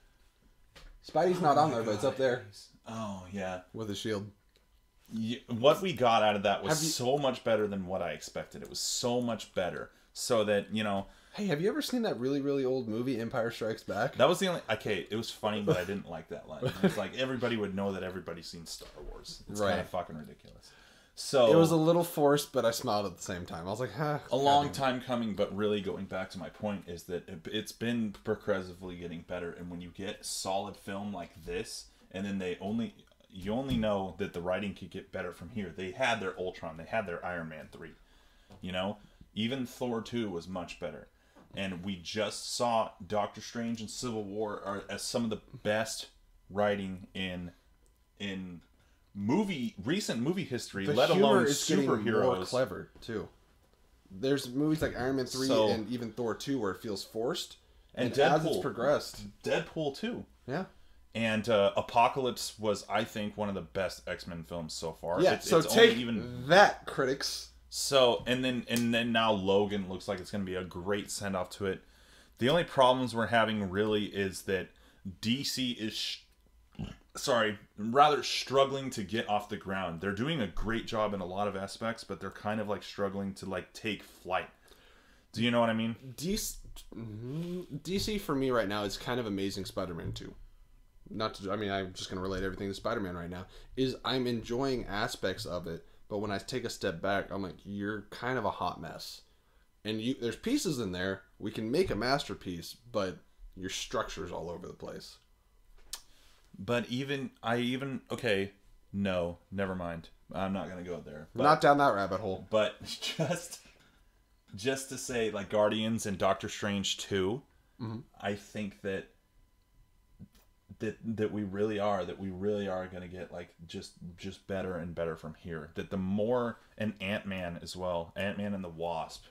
Spidey's not oh on there, God. But it's up there. Oh yeah, with a shield. Yeah, what we got out of that was you, so much better than what I expected. It was so much better. So that, you know... Hey, have you ever seen that really, really old movie, Empire Strikes Back? That was the only... Okay, it was funny, but I didn't like that line. It's like, everybody would know that everybody's seen Star Wars. It's right. kind of fucking ridiculous. So it was a little forced, but I smiled at the same time. I was like, huh. A long time coming, but really going back to my point is that it, it's been progressively getting better. And when you get solid film like this, and then they only... You only know that the writing could get better from here. They had their Ultron. They had their Iron Man three. You know? Even Thor two was much better. And we just saw Doctor Strange and Civil War are, as some of the best writing in in movie recent movie history, the let alone is superheroes. More clever, too. There's movies like Iron Man three so, and even Thor two where it feels forced. And, and Deadpool. As it's progressed. Deadpool two. Yeah. And uh, Apocalypse was, I think, one of the best X-Men films so far. Yeah, it's, so it's take only even... that, critics. So, and then and then now Logan looks like it's going to be a great send-off to it. The only problems we're having really is that D C is, sh- sorry, rather struggling to get off the ground. They're doing a great job in a lot of aspects, but they're kind of like struggling to like take flight. Do you know what I mean? D C, D C for me right now is kind of Amazing Spider-Man two. Not to, I mean, I'm just going to relate everything to Spider-Man right now, is I'm enjoying aspects of it, but when I take a step back, I'm like, you're kind of a hot mess. And you, there's pieces in there, we can make a masterpiece, but your structure's all over the place. But even, I even, okay, no, never mind. I'm not gonna go there. But, not down that rabbit hole. But just, just to say, like Guardians and Doctor Strange two, mm-hmm. I think that that that we really are that we really are gonna get like just just better and better from here. That the more and Ant-Man as well, Ant-Man and the Wasp.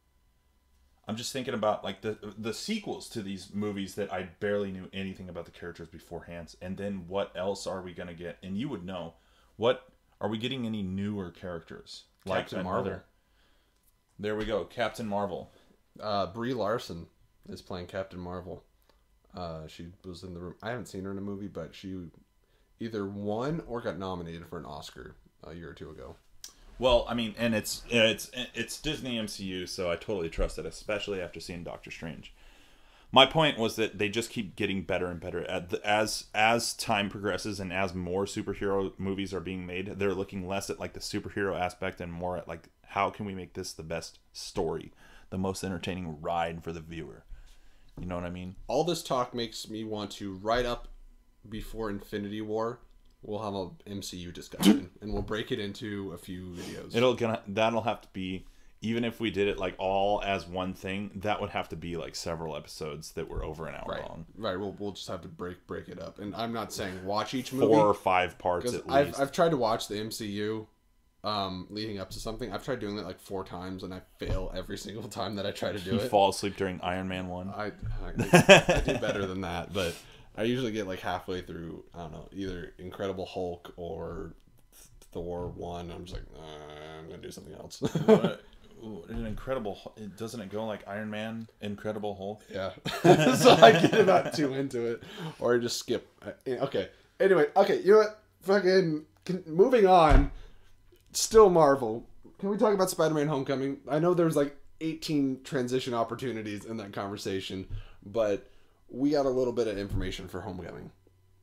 I'm just thinking about like the the sequels to these movies that I barely knew anything about the characters beforehand, and then what else are we gonna get? And you would know, what are we getting? Any newer characters? Captain like Marvel. Another, there we go, Captain Marvel. Uh, Brie Larson is playing Captain Marvel. Uh, she was in the room. I haven't seen her in a movie, but she either won or got nominated for an Oscar a year or two ago. Well, I mean, and it's it's it's Disney M C U, so I totally trust it, especially after seeing Doctor Strange. My point was that they just keep getting better and better as as time progresses, and as more superhero movies are being made, they're looking less at like the superhero aspect and more at like how can we make this the best story, the most entertaining ride for the viewer. You know what I mean? All this talk makes me want to, right up before Infinity War, we'll have a M C U discussion, and we'll break it into a few videos. It'll gonna that'll have to be, even if we did it like all as one thing, that would have to be like several episodes that were over an hour right. long. Right. We'll we'll just have to break break it up. And I'm not saying watch each movie. Four or five parts at I've, least. I've tried to watch the M C U um, leading up to something. I've tried doing it like four times, and I fail every single time that I try to do you it. fall asleep during Iron Man one. I I, I do better than that, but I usually get like halfway through, I don't know, either Incredible Hulk or Thor one. I'm just like, uh, I'm going to do something else. What? Ooh, an Incredible, doesn't it go like Iron Man, Incredible Hulk? Yeah. So I get about two into it, or I just skip. Okay. Anyway, okay, you know what? Fucking, can, moving on, still Marvel. Can we talk about Spider-Man Homecoming? I know there's like eighteen transition opportunities in that conversation, but we got a little bit of information for Homecoming.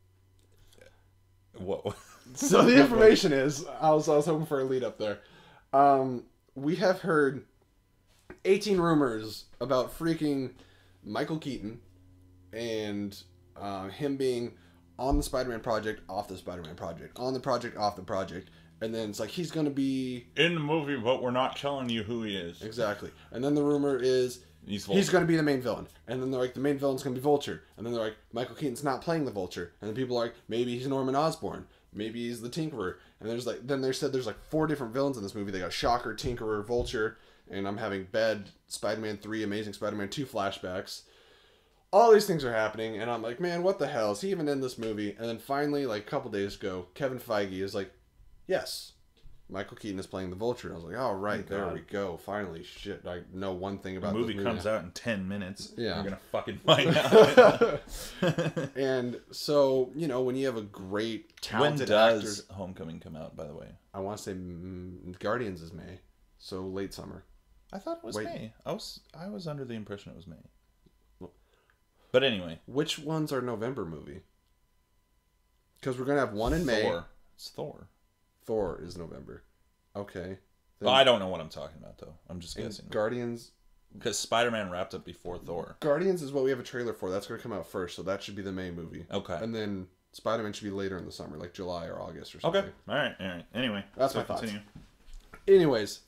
What? So the information is, I was, I was hoping for a lead up there. Um, we have heard eighteen rumors about freaking Michael Keaton and uh, him being on the Spider-Man project, off the Spider-Man project, on the project, off the project. And then it's like, he's going to be in the movie, but we're not telling you who he is. Exactly. And then the rumor is He's, he's going to be the main villain. And then they're like, the main villain's going to be Vulture. And then they're like, Michael Keaton's not playing the Vulture. And then people are like, maybe he's Norman Osborn. Maybe he's the Tinkerer. And there's like, then they said there's like four different villains in this movie. They got Shocker, Tinkerer, Vulture. And I'm having bad Spider-Man three, Amazing Spider-Man two flashbacks. All these things are happening. And I'm like, man, what the hell? Is he even in this movie? And then finally, like a couple days ago, Kevin Feige is like, yes, Michael Keaton is playing the Vulture. And I was like, oh, right, oh, there we go. Finally, shit, I know one thing about the movie. This movie comes now. out in ten minutes. Yeah. We're going to fucking find out. And so, you know, when you have a great, talented when does actor... Homecoming come out, by the way? I want to say mm, Guardians is May. So late summer. I thought it was Wait. May. I was, I was under the impression it was May. But anyway. Which ones are November movie? Because we're going to have one in May. Thor. It's Thor. Thor is November. Okay. Well, I don't know what I'm talking about, though. I'm just guessing. Guardians... Because Spider-Man wrapped up before Thor. Guardians is what we have a trailer for. That's going to come out first, so that should be the May movie. Okay. And then Spider-Man should be later in the summer, like July or August or something. Okay. All right. All right. Anyway. That's so my thoughts. continue. Anyways.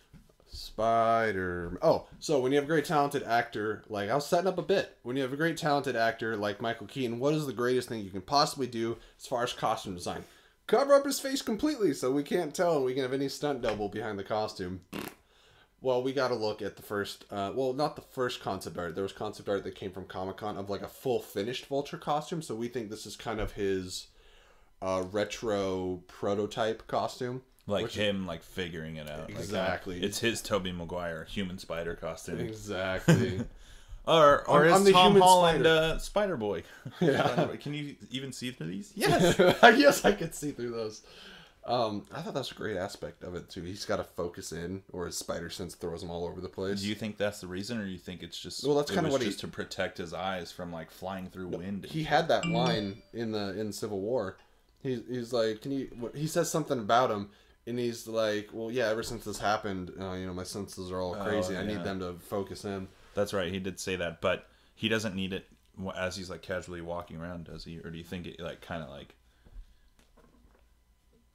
Spider... Oh, so when you have a great talented actor, like I was setting up a bit. When you have a great talented actor like Michael Keaton, what is the greatest thing you can possibly do as far as costume design? Cover up his face completely so we can't tell and we can have any stunt double behind the costume. Well, we got to look at the first, uh, well, not the first concept art. There was concept art that came from Comic-Con of like a full finished Vulture costume. So we think this is kind of his uh, retro prototype costume. Like which, him, like figuring it out. Exactly. Like, uh, it's his Tobey Maguire human spider costume. Exactly. or or I'm, is I'm Tom Holland spider. Uh, Spider Boy? Yeah. Can you even see through these? Yes. I guess I could see through those. Um, I thought that's a great aspect of it too. He's got to focus in, or his spider sense throws him all over the place. Do you think that's the reason, or do you think it's just well, that's kind of what just he, to protect his eyes from like flying through no, wind? He had that line in the in Civil War. He's he's like, can you? He says something about him, and he's like, well, yeah. Ever since this happened, uh, you know, my senses are all crazy. Oh, I yeah. need them to focus in. That's right. He did say that, but he doesn't need it as he's like casually walking around, does he? Or do you think it like kind of like?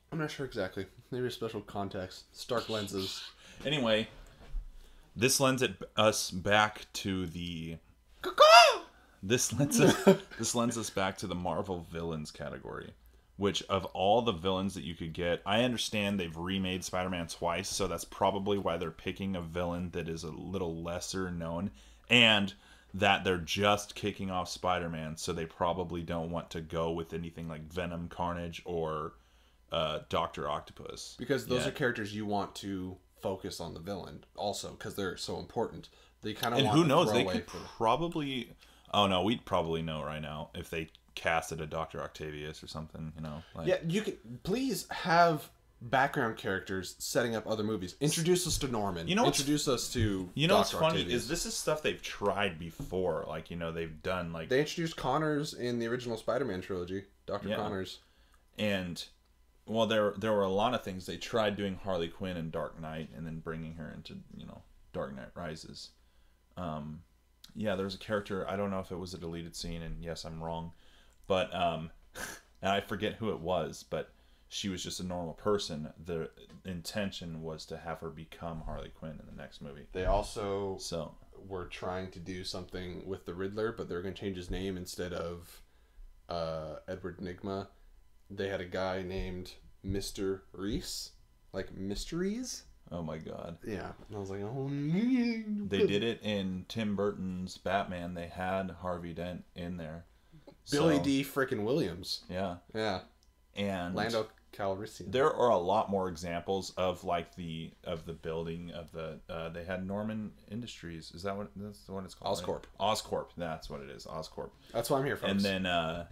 I'm not sure exactly. Maybe a special context. Stark lenses. Anyway, this lends it us back to the. This lends us this lends us back to the Marvel villains category, which of all the villains that you could get, I understand they've remade Spider-Man twice, so that's probably why they're picking a villain that is a little lesser known, and that they're just kicking off Spider-Man, so they probably don't want to go with anything like Venom, Carnage, or uh, Doctor Octopus. Because those yet. are characters you want to focus on the villain, also, because they're so important. They kind of and want who to knows, throw they away could for... probably... Oh no, we'd probably know right now if they casted a Doctor Octavius or something, you know. Like, Yeah, you could please have background characters setting up other movies. Introduce us to Norman. You know what's- Introduce us to you know what's Doctor funny Octavius. is this is stuff they've tried before. Like, you know, they've done like They introduced Connors in the original Spider-Man trilogy. Doctor Yeah. Connors. and well, there there were a lot of things they tried doing. Harley Quinn in Dark Knight, and then bringing her into you know Dark Knight Rises. Um, yeah, there was a character. I don't know if it was a deleted scene, and yes, I'm wrong, but um, and I forget who it was, but she was just a normal person. The intention was to have her become Harley Quinn in the next movie. They also So were trying to do something with the Riddler, but they were going to change his name instead of uh, Edward Nygma. They had a guy named Mister Reese, like Mysteries. oh my god. Yeah, and I was like, oh. They did it in Tim Burton's Batman. They had Harvey Dent in there. Billy So, D. Frickin' Williams. Yeah. Yeah, And Lando Calrissian. there are a lot more examples of like the of the building of the uh, they had Norman Industries. Is that what that's what it's called? Oscorp. Right? Oscorp. That's what it is. Oscorp. That's why I'm here, folks. And then uh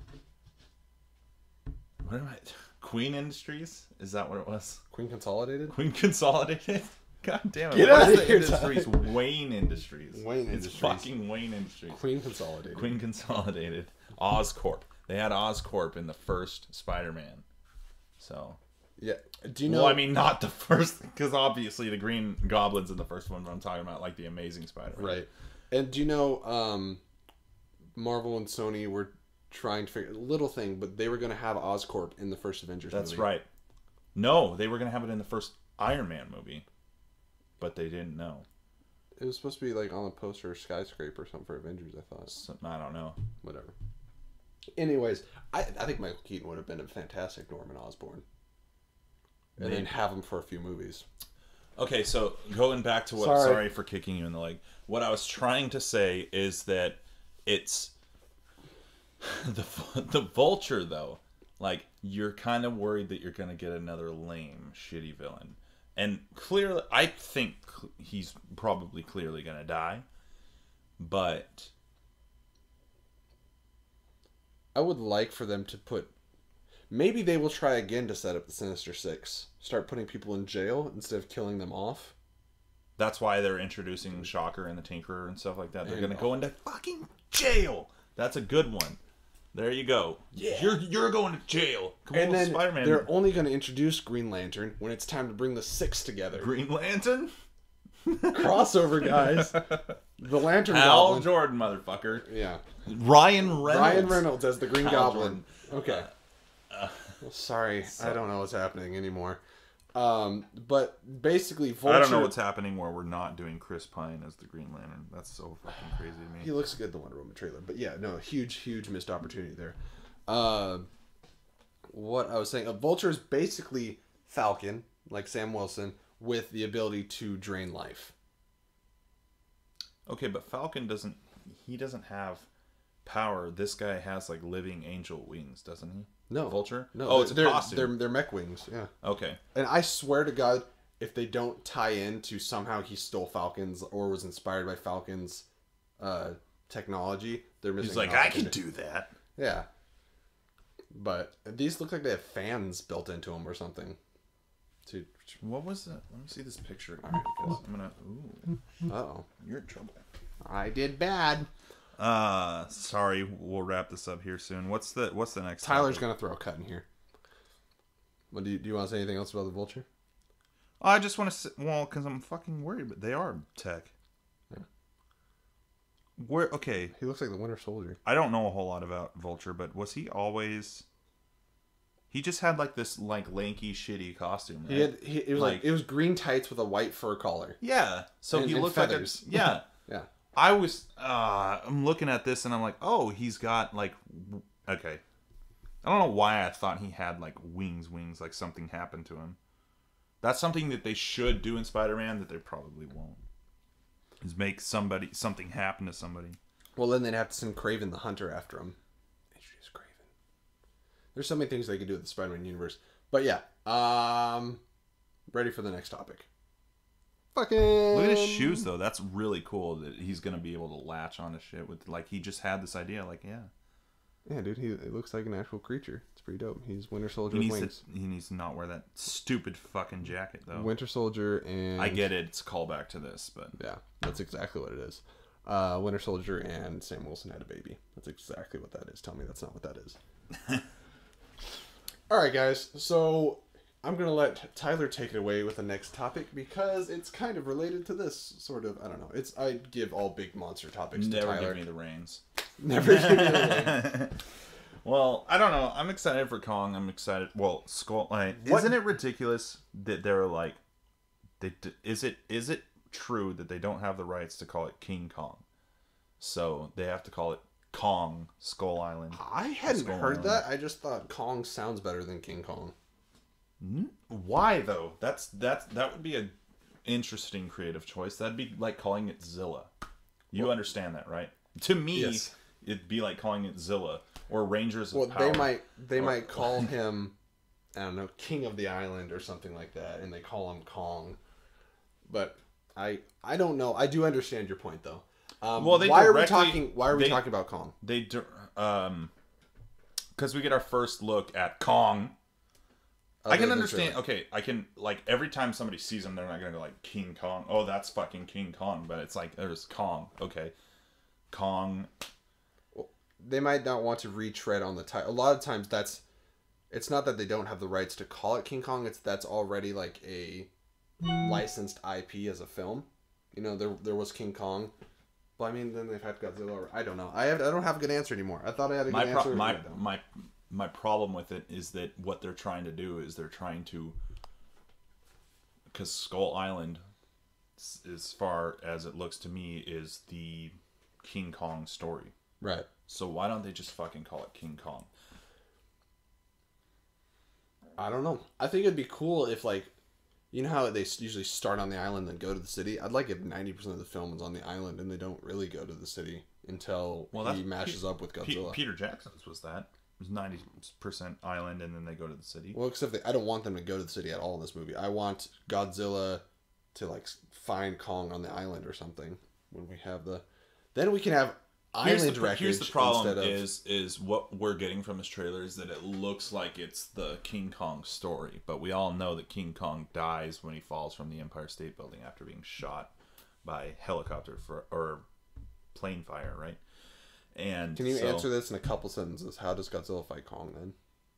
what am I Queen Industries? Is that what it was? Queen Consolidated. Queen Consolidated? God damn it. Get What out is of the here, Industries? Tyler. Wayne Industries. Wayne it's Industries. fucking Wayne Industries. Queen Consolidated. Queen Consolidated. Oscorp. They had Oscorp in the first Spider-Man. So, Yeah. Do you know? well, I mean, not the first, because obviously the Green Goblin's in the first one, but I'm talking about like the Amazing Spider-Man. Right. And do you know? Um, Marvel and Sony were trying to figure a little thing, but they were going to have Oscorp in the first Avengers That's movie. right. No, they were going to have it in the first Iron Man movie, but they didn't know. It was supposed to be like on the poster, skyscraper or something for Avengers. I thought. So, I don't know. Whatever. Anyways, I I think Michael Keaton would have been a fantastic Norman Osborn. And Maybe. then have him for a few movies. Okay, so going back to what. Sorry. Sorry for kicking you in the leg. What I was trying to say is that it's the the Vulture though. Like, you're kind of worried that you're gonna get another lame, shitty villain, and clearly, I think he's probably clearly gonna die. But I would like for them to put. Maybe they will try again to set up the Sinister Six. Start putting people in jail instead of killing them off. that's why they're introducing Shocker and the Tinkerer and stuff like that. They're And- gonna go into fucking jail. That's a good one. There you go. Yeah. You're you're going to jail. Come And on, then Spider-Man. they're only going to introduce Green Lantern when it's time to bring the six together. Green Lantern. Crossover, guys. The Lantern Hal Goblin. Jordan, motherfucker. Yeah. Ryan Reynolds. Ryan Reynolds as the Green Hal Goblin. Okay. Uh, Well, sorry, so- I don't know what's happening anymore. Um, but basically, Vulture. I don't know what's happening where we're not doing Chris Pine as the Green Lantern. That's so fucking crazy to He me. looks good in the Wonder Woman trailer, but yeah, no, huge, huge missed opportunity there. Uh, what I was saying, a Vulture is basically Falcon, like Sam Wilson, with the ability to drain life. Okay, but Falcon doesn't. He doesn't have power. This guy has like living angel wings, doesn't he? No, Vulture. No, Oh, it's a they're, costume. They're they're mech wings. Yeah, Okay. and I swear to God, if they don't tie into somehow he stole Falcons or was inspired by Falcons' uh, technology, they're missing. He's like, an I can opportunity." do that. Yeah. But these look like they have fans built into them or something. To What was that? Let me see this picture again. Because I'm gonna. Ooh, oh, you're in trouble. I did bad. Uh, sorry. We'll wrap this up here soon. What's the What's the next? Tyler's topic? gonna throw a cut in here. What do you do? You want to say anything else about the Vulture? I just want to. Say, well, because I'm fucking worried, but they are tech. Yeah. Where? Okay. He looks like the Winter Soldier. I don't know a whole lot about Vulture, but was he always? He just had like this like lanky, shitty costume. Right? He had he, it was like, like it was green tights with a white fur collar. Yeah, so and, he and looked feathers. like a, yeah, yeah. I was uh, I'm looking at this and I'm like, oh, he's got like okay. I don't know why I thought he had like wings, wings, like something happened to him. That's something that they should do in Spider-Man that they probably won't. Is make somebody something happen to somebody. Well, then they'd have to send Kraven the Hunter after him. Introduce Kraven. There's so many things they could do with the Spider-Man universe. But yeah, um, ready for the next topic. Fucking look at his shoes though. That's really cool that he's gonna be able to latch onto shit with. Like he just had this idea. Like yeah, yeah, dude. He it looks like an actual creature. It's pretty dope. He's Winter Soldier he with needs wings. To, he needs to not wear that stupid fucking jacket though. Winter Soldier and I get it. It's a callback to this, but yeah, that's exactly what it is. Uh, Winter Soldier and Sam Wilson had a baby. That's exactly what that is. Tell me that's not what that is. All right, guys. So I'm going to let Tyler take it away with the next topic because it's kind of related to this sort of. I don't know. It's I give all big monster topics Never to Tyler. give me the reins. Never give me the reins. Well, I don't know. I'm excited for Kong. I'm excited. Well, Skull. Like, What? isn't it ridiculous that they're like, they is it is it true that they don't have the rights to call it King Kong, so they have to call it Kong Skull Island? I hadn't Skull heard Island. that. I just thought Kong sounds better than King Kong. Why though? That's that's that would be a interesting creative choice. That'd be like calling it Zilla. You Well, understand that, right? To me, yes. it'd be like calling it Zilla or Rangers of Well, Power. they might they Or- might call him, I don't know, King of the Island or something like that, and they call him Kong. But I I don't know. I do understand your point though. Um, Well, they why are we directly- talking? Why are we they- talking about Kong? They do, um, because we get our first look at Kong. I Other can than understand. trailer. Okay, I can like every time somebody sees him, they're not gonna go like King Kong. Oh, that's fucking King Kong. But it's like there's Kong. Okay, Kong. They might not want to retread on the title. A lot of times, that's it's not that they don't have the rights to call it King Kong. It's that's already like a licensed I P as a film. You know, there there was King Kong. But I mean, then they've had Godzilla. Or, I don't know. I have I don't have a good answer anymore. I thought I had a good My answer. pro- my I don't. my my problem with it is that what they're trying to do is they're trying to, because Skull Island, s- as far as it looks to me, is the King Kong story. Right. So why don't they just fucking call it King Kong? I don't know. I think it'd be cool if, like, you know how they s- usually start on the island and go to the city? I'd like if ninety percent of the film is on the island and they don't really go to the city until Well, he that's matches Pe- up with Pe- Godzilla. Peter Jackson's was that. It was ninety percent island and then they go to the city. Well, except that I don't want them to go to the city at all in this movie. I want Godzilla to, like, s- find Kong on the island or something when we have the... Then we can have Here's island the, wreckage here's the problem instead of... is is what we're getting from this trailer is that it looks like it's the King Kong story, but we all know that King Kong dies when he falls from the Empire State Building after being shot by helicopter for or plane fire, right? And Can you so answer this in a couple sentences? How does Godzilla fight Kong then?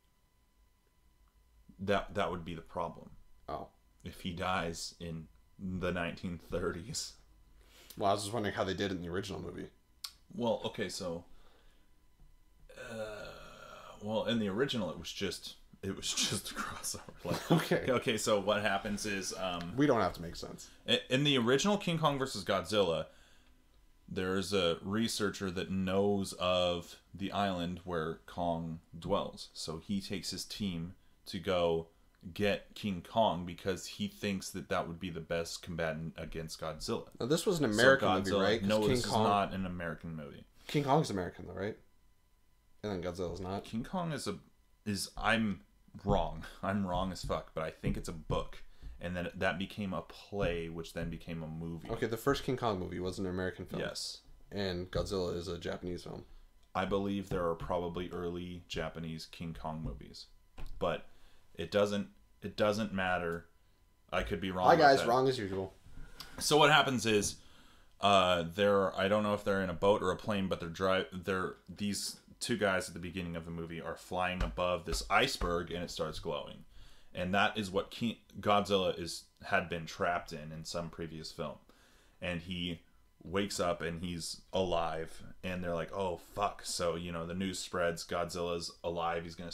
that that would be the problem Oh. if he dies in the nineteen thirties. Well, I was just wondering how they did it in the original movie. Well, okay, so, uh, well, in the original, it was just, it was just a crossover. Like, Okay. Okay, so what happens is, um, We don't have to make sense. i- in the original King Kong versus Godzilla, there's a researcher that knows of the island where Kong dwells. So he takes his team to go get King Kong because he thinks that that would be the best combatant against Godzilla. Now, this was an So American movie, Godzilla- right? 'Cause No, King this Kong, is not an American movie. King Kong's American, though, right? And then Godzilla's not. King Kong is a is I'm wrong. I'm wrong as fuck, but I think it's a book, and then that became a play, which then became a movie. Okay, the first King Kong movie was an American film. Yes, And Godzilla is a Japanese film. I believe there are probably early Japanese King Kong movies, but it doesn't it doesn't matter. I could be wrong. Hi, about guys. that. Wrong as usual. So what happens is, uh, they're I don't know if they're in a boat or a plane, but they're drive. They're these two guys at the beginning of the movie are flying above this iceberg, and it starts glowing, and that is what King, Godzilla is had been trapped in in some previous film, and he wakes up and he's alive, and they're like, oh fuck. So you know the news spreads Godzilla's alive. He's gonna start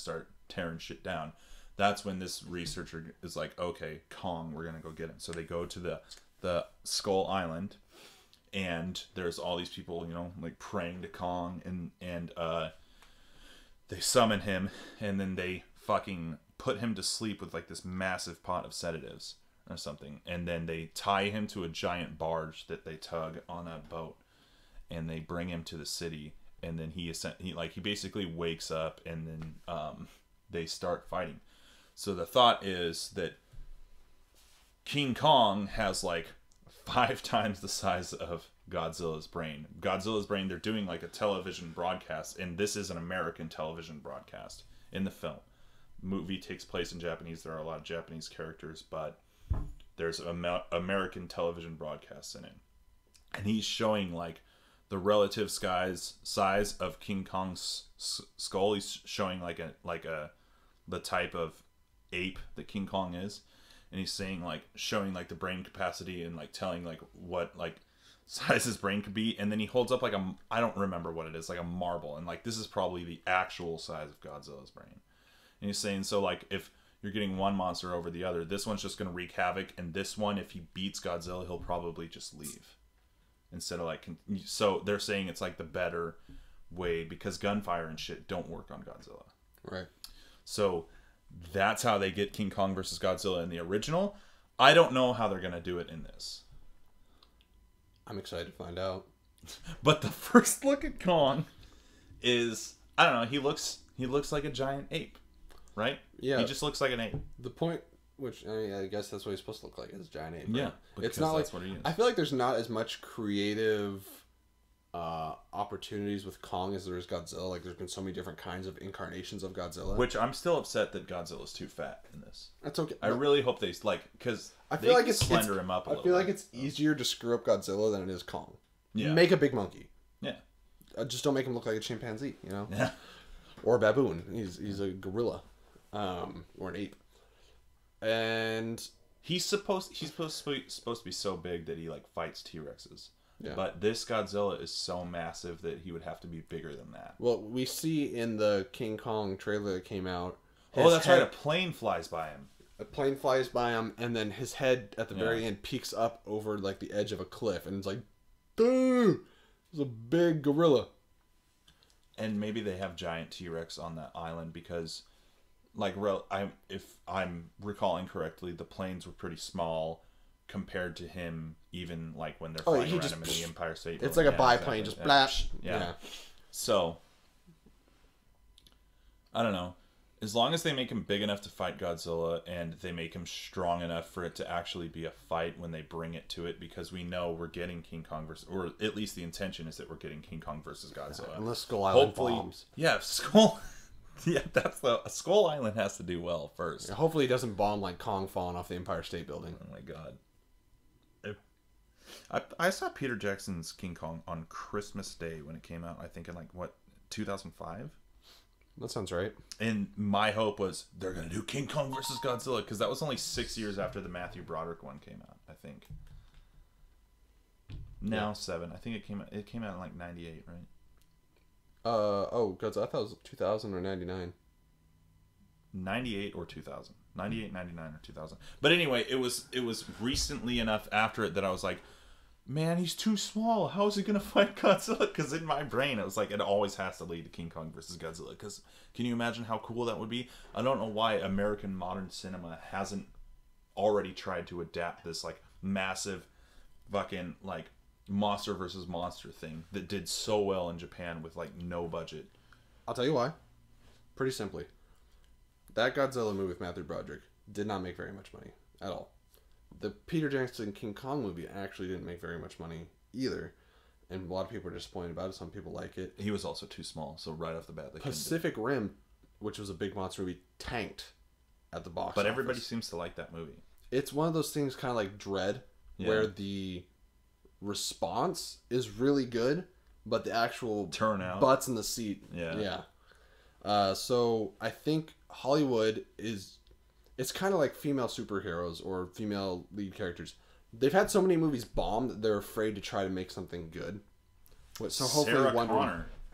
tearing shit down. That's when this researcher is like, okay, Kong, we're gonna go get him. So they go to the the Skull Island, and there's all these people, you know, like praying to Kong, and and uh, they summon him, and then they fucking put him to sleep with like this massive pot of sedatives or something, and then they tie him to a giant barge that they tug on a boat, and they bring him to the city, and then he he like he basically wakes up, and then um, they start fighting. So the thought is that King Kong has like five times the size of Godzilla's brain. Godzilla's brain, they're doing like a television broadcast, and this is an American television broadcast in the film. Movie takes place in Japanese. There are a lot of Japanese characters, but there's Amer- American television broadcasts in it. And he's showing like the relative size size of King Kong's s- skull. He's showing like a like a the type of ape that King Kong is, and he's saying like showing like the brain capacity and like telling like what like size his brain could be, and then he holds up like a I don't remember what it is, like a marble, and like this is probably the actual size of Godzilla's brain. And he's saying, so like if you're getting one monster over the other, this one's just gonna wreak havoc, and this one, if he beats Godzilla, he'll probably just leave instead of like. So they're saying it's like the better way because gunfire and shit don't work on Godzilla. Right. So that's how they get King Kong versus Godzilla in the original. I don't know how they're going to do it in this. I'm excited to find out. But the first look at Kong is, I don't know, he looks he looks like a giant ape, right? Yeah. He just looks like an ape. The point, which I mean, I guess that's what he's supposed to look like, is a giant ape. Right? Yeah. It's not that's like, what he is. I feel like there's not as much creative uh, opportunities with Kong as there is Godzilla. Like, there's been so many different kinds of incarnations of Godzilla. Which I'm still upset that Godzilla's too fat in this. That's okay. I really hope they, like, because I feel like it's slender it's, him up a I little feel like bit. it's easier to screw up Godzilla than it is Kong. Yeah. Make a big monkey. Yeah. Uh, just don't make him look like a chimpanzee, you know? Yeah. Or a baboon. He's he's a gorilla. Um, or an ape. And He's supposed he's supposed to be, supposed to be so big that he like fights T-Rexes. Yeah. But this Godzilla is so massive that he would have to be bigger than that. well, we see in the King Kong trailer that came out. Oh, his that's head- right. A plane flies by him. A plane flies by him, and then his head at the Yeah. very end peeks up over like the edge of a cliff, and it's like, dude, it's a big gorilla. And maybe they have giant T-Rex on that island because, like, rel- I if I'm recalling correctly, the planes were pretty small compared to him. Even like when they're Oh, flying he around just- him in the Empire State It's Building. like a Yeah, biplane, exactly. just Yeah. blap. Yeah. Yeah. So, I don't know. As long as they make him big enough to fight Godzilla and they make him strong enough for it to actually be a fight when they bring it to it, because we know we're getting King Kong versus, or at least the intention is that we're getting King Kong versus Godzilla. Unless Skull Island Hopefully, bombs. yeah, Skull. Yeah, that's the Skull Island has to do well first. Yeah, hopefully, he doesn't bomb like Kong falling off the Empire State Building. Oh my god. I, I saw Peter Jackson's King Kong on Christmas Day when it came out, I think in like, what, two thousand five? That sounds right. And my hope was they're going to do King Kong versus Godzilla, because that was only six years after the Matthew Broderick one came out, I think. Now Yeah. seven. I think it came out, it came out in like ninety-eight, right? Uh oh, Godzilla. I thought it was two thousand or ninety-nine. ninety-eight or two thousand. ninety-eight, ninety-nine, or two thousand. But anyway, it was it was recently enough after it that I was like, man, he's too small. How is he going to fight Godzilla? Because in my brain, it was like, it always has to lead to King Kong versus Godzilla. Because can you imagine how cool that would be? I don't know why American modern cinema hasn't already tried to adapt this, like, massive fucking, like, monster versus monster thing that did so well in Japan with, like, no budget. I'll tell you why. Pretty simply. That Godzilla movie with Matthew Broderick did not make very much money at all. The Peter Jackson King Kong movie actually didn't make very much money either. And a lot of people are disappointed about it. Some people like it. He was also too small, so right off the bat, they couldn't do it. Pacific Rim, which was a big monster movie, tanked at the box But office. everybody seems to like that movie. It's one of those things kind of like Dread, Yeah. where the response is really good, but the actual Turnout. butts in the seat. Yeah. Yeah. Uh, so I think Hollywood is, it's kind of like female superheroes or female lead characters. They've had so many movies bomb that they're afraid to try to make something good. What- So hopefully Sarah Wonder Woman. Connor.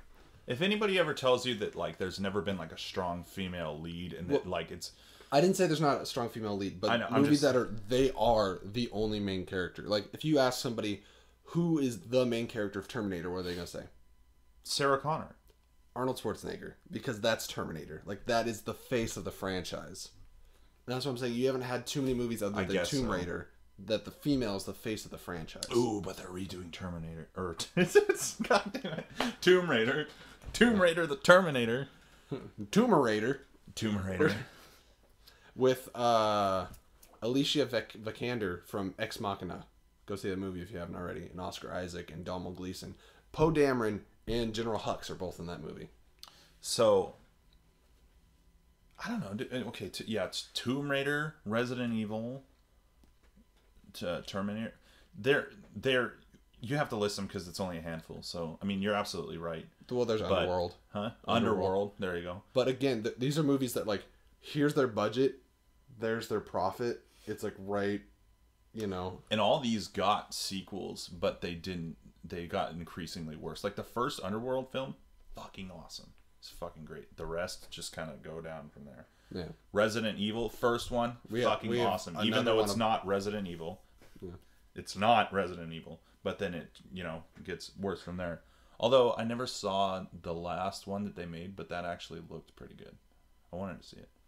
If anybody ever tells you that like there's never been like a strong female lead and that Well, like it's I didn't say there's not a strong female lead, but I know, I'm movies just- that are they are the only main character. Like if you ask somebody who is the main character of Terminator, what are they gonna say? Sarah Connor. Arnold Schwarzenegger, because that's Terminator. Like that is the face of the franchise. And that's what I'm saying. You haven't had too many movies other I than guess Tomb so. Raider that the female is the face of the franchise. Ooh, but they're redoing Terminator or it's God damn it, Tomb Raider, Tomb Raider, the Terminator, Tomb Raider Tomb Raider. with uh, Alicia Vik- Vikander from Ex Machina. Go see the movie if you haven't already. And Oscar Isaac and Domhnall Gleeson, Poe Dameron and General Hux are both in that movie. So I don't know. d- Okay, t- yeah, it's Tomb Raider, Resident Evil, to Terminator. They're they're you have to list them because it's only a handful. So I mean, you're absolutely right. Well, there's But- Underworld. Huh? Underworld. Underworld. There you go. But again, th- these are movies that like, here's their budget, there's their profit. It's like right, you know. And all these got sequels, but they didn't. They got increasingly worse. Like the first Underworld film, fucking awesome. It's fucking great. The rest just kind of go down from there. Yeah. Resident Evil, first one, We have- fucking we have awesome. Even another though one it's of- not Resident Evil. Yeah. It's not Resident Evil. But then it, you know, gets worse from there. Although I never saw the last one that they made, but that actually looked pretty good. I wanted to see it.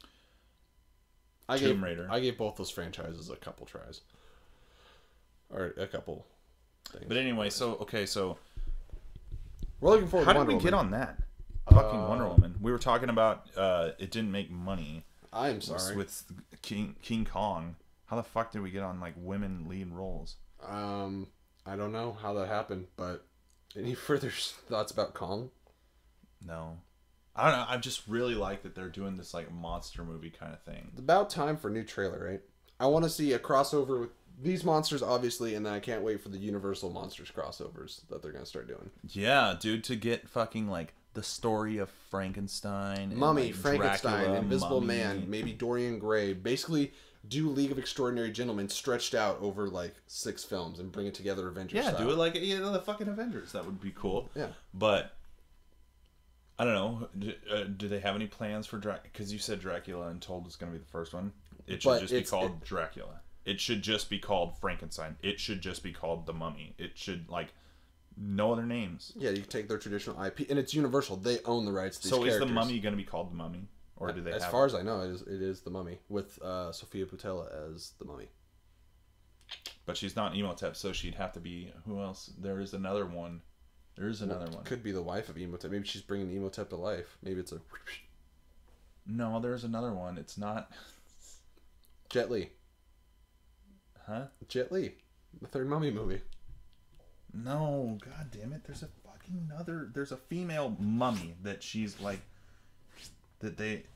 I Tomb gave, Raider. I gave both those franchises a couple tries. Or a couple things. But anyway, so, okay, so We're looking forward how to did Wonder we get Woman. on that? Fucking Uh, Wonder Woman. We were talking about uh, it didn't make money. I'm sorry. With King King Kong. How the fuck did we get on like women lead roles? Um, I don't know how that happened, but any further thoughts about Kong? No. I don't know. I just really like that they're doing this like monster movie kind of thing. It's about time for a new trailer, right? I want to see a crossover with these monsters, obviously, and then I can't wait for the Universal Monsters crossovers that they're going to start doing. Yeah, dude, to get fucking like the story of Frankenstein, and, Mummy, like, Frankenstein, Dracula, Invisible Mummy. Man, maybe Dorian Gray. Basically, do League of Extraordinary Gentlemen stretched out over like six films and bring it together Avengers Yeah, style. do it like you know, the fucking Avengers. That would be cool. Yeah. But I don't know. Do, uh, do they have any plans for Dracula? Because you said Dracula and Told was going to be the first one. It should But just be it's- called Dracula. It should just be called Frankenstein. It should just be called The Mummy. It should like no other names. Yeah, you can take their traditional I P, and it's Universal. They own the rights to these So is characters. The Mummy going to be called The Mummy, or do they? As have far as I know, it is, it is The Mummy, with uh, Sophia Boutella as The Mummy. But she's not Emotep, so she'd have to be. Who else? There is another one. There is another one. Could be the wife of Emotep. Maybe she's bringing Emotep to life. Maybe it's a... No, there's another one. It's not. Jet Li. Huh? Jet Li. The third Mummy movie. No, god damn it. There's a fucking other. There's a female mummy that she's like. That they.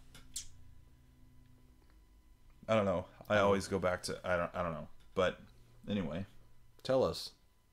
I don't know. I always go back to. I don't. I don't know. But anyway, Tell us.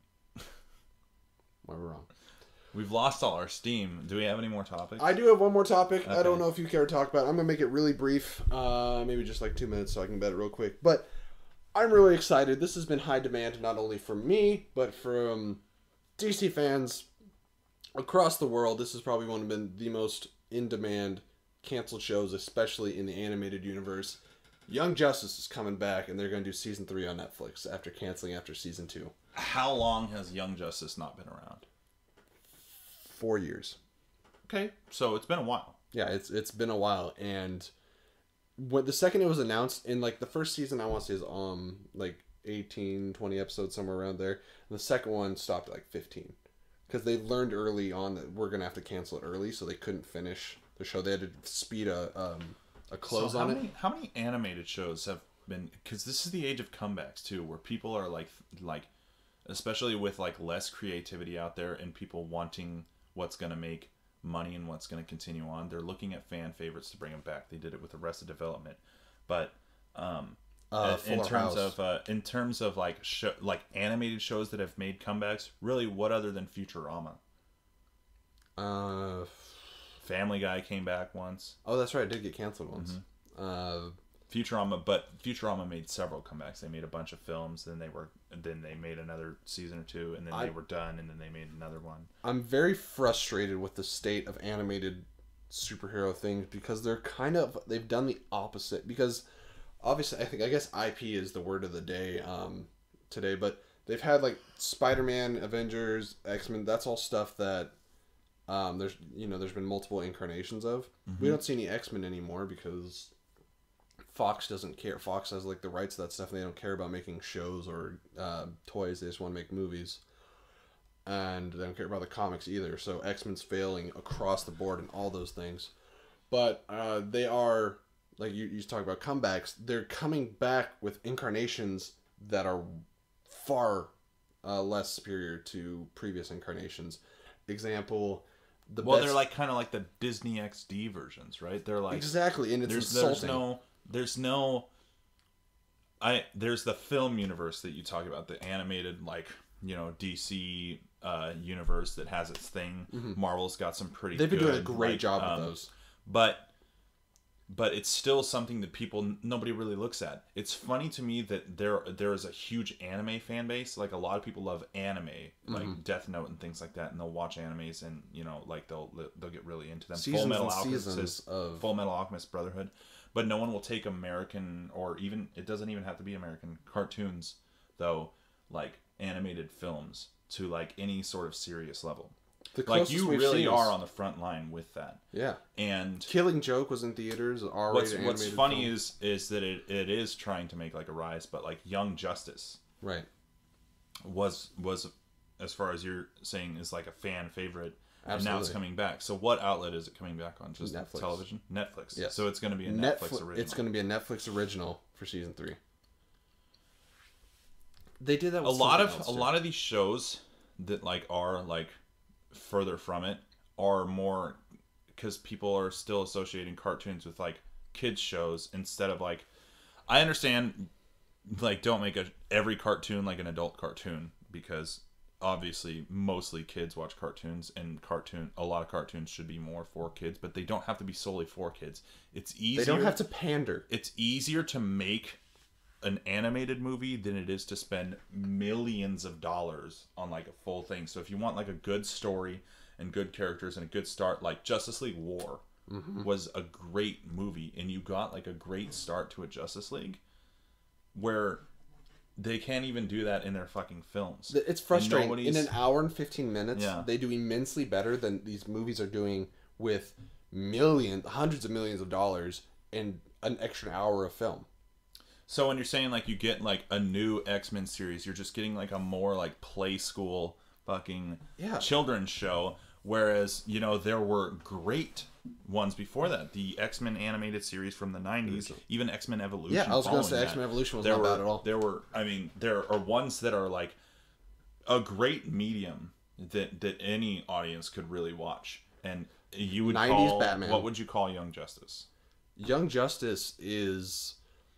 Why we're wrong. we've lost all our steam. Do we have any more topics? I do have one more topic. I don't Okay. know if you care to talk about it. I'm going to make it really brief. Uh, maybe just like two minutes so I can bet it real quick. But I'm really excited. This has been high demand not only from me, but from D C fans across the world. This has probably one of been the most in-demand canceled shows, especially in the animated universe. Young Justice is coming back, and they're going to do season three on Netflix after canceling after season two. How long has Young Justice not been around? Four years. Okay, so it's been a while. Yeah, it's it's been a while, and when the second it was announced, in like the first season, I want to say is um like eighteen, twenty episodes, somewhere around there. And the second one stopped at like fifteen, because they learned early on that we're gonna have to cancel it early, so they couldn't finish the show. They had to speed a um a close So how on many, it. How many animated shows have been? Because this is the age of comebacks too, where people are like, like, especially with like less creativity out there and people wanting what's gonna make money and what's gonna continue on. They're looking at fan favorites to bring them back. They did it with Arrested Development, but um, Uh, in Fuller terms House. of uh, in terms of like show, like animated shows that have made comebacks, really, what other than Futurama? Uh, Family Guy came back once. oh, that's right. It did get canceled once. Mm-hmm. Uh, Futurama, but Futurama made several comebacks. They made a bunch of films, then they were, then they made another season or two, and then I, they were done, and then they made another one. I'm very frustrated with the state of animated superhero things because they're kind of they've done the opposite. Because obviously, I think I guess I P is the word of the day um, today, but they've had like Spider-Man, Avengers, X-Men. That's all stuff that um, there's you know there's been multiple incarnations of. Mm-hmm. We don't see any X-Men anymore because Fox doesn't care. Fox has like the rights to that stuff, and they don't care about making shows or uh, toys. They just want to make movies, and they don't care about the comics either. So X-Men's failing across the board in all those things. But uh, they are, like you, you talk about comebacks, they're coming back with incarnations that are far uh, less superior to previous incarnations. Example, the well, best... they're like kind of like the Disney X D versions, right? They're like exactly, and it's there's, insulting. There's no, there's no, I there's the film universe that you talk about, the animated like you know D C uh, universe that has its thing. Mm-hmm. Marvel's got some pretty. They've been good, doing a great like, job um, with those, but. But it's still something that people nobody really looks at. It's funny to me that there there is a huge anime fan base. Like a lot of people love anime, like mm-hmm. Death Note and things like that, and they'll watch animes and you know like they'll they'll get really into them. Seasons Full Metal and Alchemist, seasons of... Full Metal Alchemist Brotherhood, but no one will take American or even it doesn't even have to be American cartoons though, like animated films to like any sort of serious level. Like you really are on the front line with that. Yeah. And Killing Joke was in theaters. R-rated what's animated what's funny film. is is that it, it is trying to make like a rise, but like Young Justice, right, was was as far as you're saying is like a fan favorite. Absolutely. And now it's coming back. So what outlet is it coming back on? Just Netflix. Television? Netflix. Yes. So it's going to be a Netflix, Netflix original. It's going to be a Netflix original for season three. They did that with a lot of else, a too. lot of these shows that like are like further from it are more because people are still associating cartoons with like kids shows instead of like I understand like don't make a every cartoon like an adult cartoon because obviously mostly kids watch cartoons and cartoon a lot of cartoons should be more for kids, but they don't have to be solely for kids. It's easier. They don't have to pander. It's easier to make an animated movie than it is to spend millions of dollars on like a full thing. So if you want like a good story and good characters and a good start, like Justice League War mm-hmm. was a great movie, and you got like a great start to a Justice League where they can't even do that in their fucking films. It's frustrating. In an hour and fifteen minutes, yeah. they do immensely better than these movies are doing with millions, hundreds of millions of dollars in an extra hour of film. So when you're saying like you get like a new X-Men series, you're just getting like a more like play school fucking yeah. children's show. Whereas, you know, there were great ones before that. The X-Men animated series from the nineties, even X-Men Evolution. Yeah, I was going to say X-Men Evolution was there not were, bad at all. There were, I mean, there are ones that are like a great medium that, that any audience could really watch. And you would nineties call, Batman. What would you call Young Justice? Young Justice is...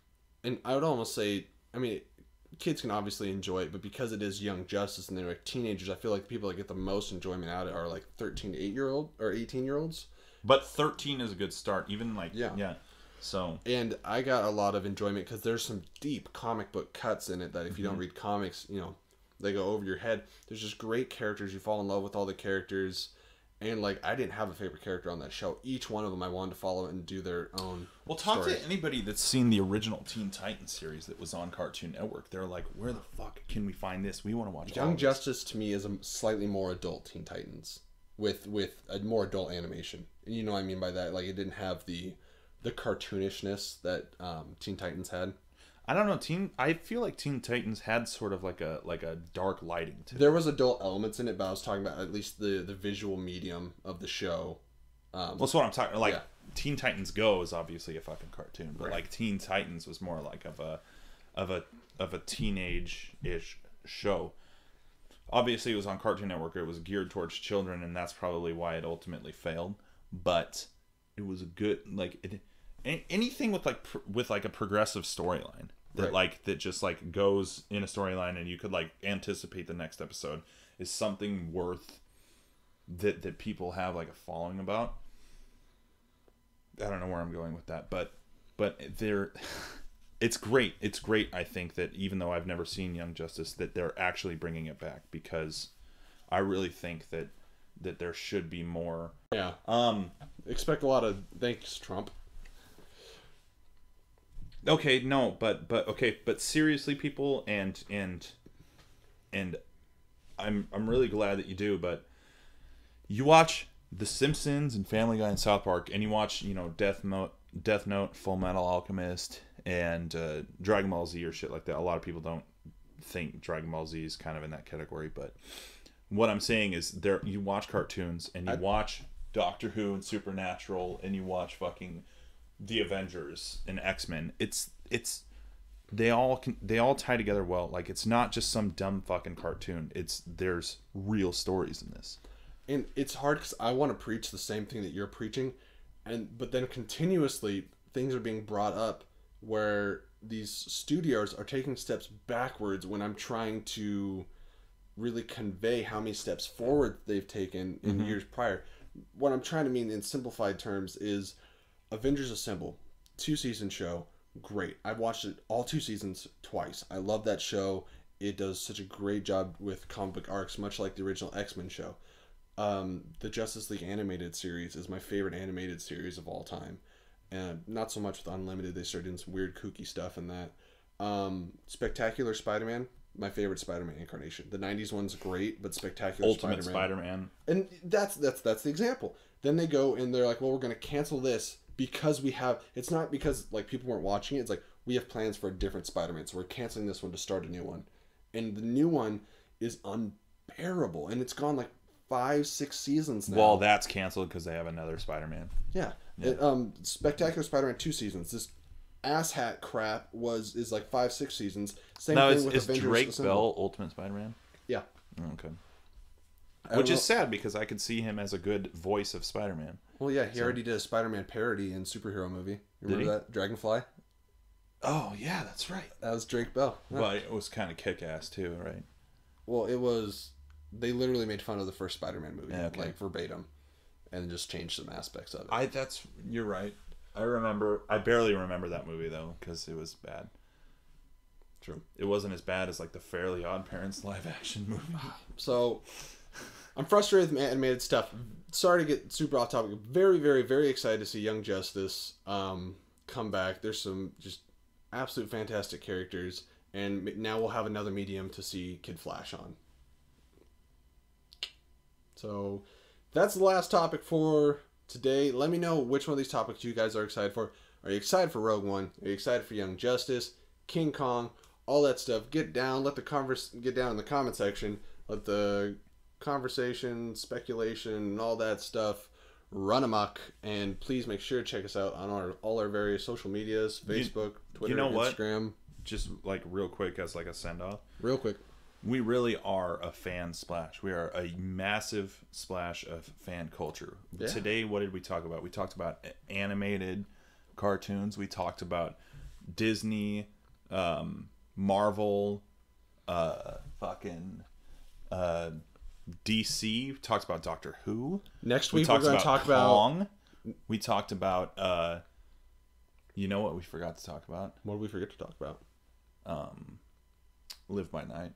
And I would almost say, I mean, kids can obviously enjoy it, but because it is Young Justice and they're like teenagers, I feel like the people that get the most enjoyment out of it are like thirteen to eight year old or eighteen year olds. But thirteen is a good start, even like yeah, yeah. So and I got a lot of enjoyment because there's some deep comic book cuts in it that if you mm-hmm. don't read comics, you know, they go over your head. There's just great characters. You fall in love with all the characters. And, like, I didn't have a favorite character on that show. Each one of them I wanted to follow and do their own Well, talk story. to anybody that's seen the original Teen Titans series that was on Cartoon Network. They're like, where the fuck can we find this? We want to watch Young Justice, to me, is a slightly more adult Teen Titans with with a more adult animation. And you know what I mean by that? Like, it didn't have the the cartoonishness that um, Teen Titans had. I don't know. Teen. I feel like Teen Titans had sort of like a like a dark lighting to it. There was adult elements in it, but I was talking about at least the, the visual medium of the show. Um, well, that's what I'm talking. Like yeah. Teen Titans Go is obviously a fucking cartoon, but right. like Teen Titans was more like of a of a of a teenage ish show. Obviously, it was on Cartoon Network. It was geared towards children, and that's probably why it ultimately failed. But it was a good like it, anything with like pr- with like a progressive storyline. That right. like that just like goes in a storyline and you could like anticipate the next episode is something worth that that people have like a following about. I don't know where I'm going with that, but but they're it's great. It's great. I think that even though I've never seen Young Justice, that they're actually bringing it back, because I really think that that there should be more. Yeah. Um. Expect a lot of thanks, Trump. Okay, no, but but okay, but seriously, people, and and and I'm I'm really glad that you do, but you watch The Simpsons and Family Guy and South Park, and you watch, you know, Death Note, Death Note, Full Metal Alchemist, and uh, Dragon Ball Z or shit like that. A lot of people don't think Dragon Ball Z is kind of in that category, but what I'm saying is, there you watch cartoons and you I, watch Doctor Who and Supernatural, and you watch fucking The Avengers and X-Men. It's it's they all can they all tie together well. Like, it's not just some dumb fucking cartoon. It's there's real stories in this. And it's hard because I want to preach the same thing that you're preaching, and but then continuously things are being brought up where these studios are taking steps backwards when I'm trying to really convey how many steps forward they've taken in mm-hmm. years prior. What I'm trying to mean in simplified terms is Avengers Assemble, two season show, great. I've watched it all two seasons twice. I love that show. It does such a great job with comic book arcs, much like the original X-Men show. Um, the Justice League animated series is my favorite animated series of all time. And not so much with Unlimited. They started doing some weird kooky stuff in that. Um, Spectacular Spider-Man, my favorite Spider-Man incarnation. The nineties one's great, but Spectacular Ultimate Spider-Man. Spider-Man. And that's that's that's the example. Then they go and they're like, well, we're going to cancel this because we have... It's not because like people weren't watching it. It's like, we have plans for a different Spider-Man, so we're canceling this one to start a new one. And the new one is unbearable. And it's gone like five, six seasons now. Well, that's canceled because they have another Spider-Man. Yeah. yeah. It, um, Spectacular Spider-Man, two seasons. This asshat crap was is like five, six seasons. Same now, thing is, with is Avengers Drake Assemble. Bell Ultimate Spider-Man? Yeah. Oh, okay. I Which know. is sad, because I could see him as a good voice of Spider-Man. Well, yeah, he so. already did a Spider-Man parody in superhero movie. You remember Did he? that? Dragonfly? Oh, yeah, that's right. That was Drake Bell. Yeah. Well, it was kind of kick-ass, too, right? Well, it was... They literally made fun of the first Spider-Man movie, Yeah, okay. like verbatim, and just changed some aspects of it. I that's you're right. I remember. I barely remember that movie though, because it was bad. True. It wasn't as bad as like the Fairly Odd Parents live action movie. So, I'm frustrated with animated stuff. Sorry to get super off topic. Very, very, very excited to see Young Justice um, come back. There's some just absolute fantastic characters, and now we'll have another medium to see Kid Flash on. So, that's the last topic for today. Let me know which one of these topics you guys are excited for. Are you excited for Rogue One? Are you excited for Young Justice, King Kong, all that stuff? Get down. Let the converse get down in the comment section. Let the conversation, speculation, and all that stuff run amok. And please make sure to check us out on our all our various social medias: Facebook, Twitter, you know Instagram. What? Just like real quick as like a send off. Real quick. We really are a fan splash. We are a massive splash of fan culture. Yeah. Today, what did we talk about? We talked about animated cartoons. We talked about Disney, um, Marvel, uh, fucking uh, D C. We talked about Doctor Who. Next week, we we're going to talk Kong. about... We talked about... Uh, you know what we forgot to talk about? What did we forget to talk about? Um, Live by Night.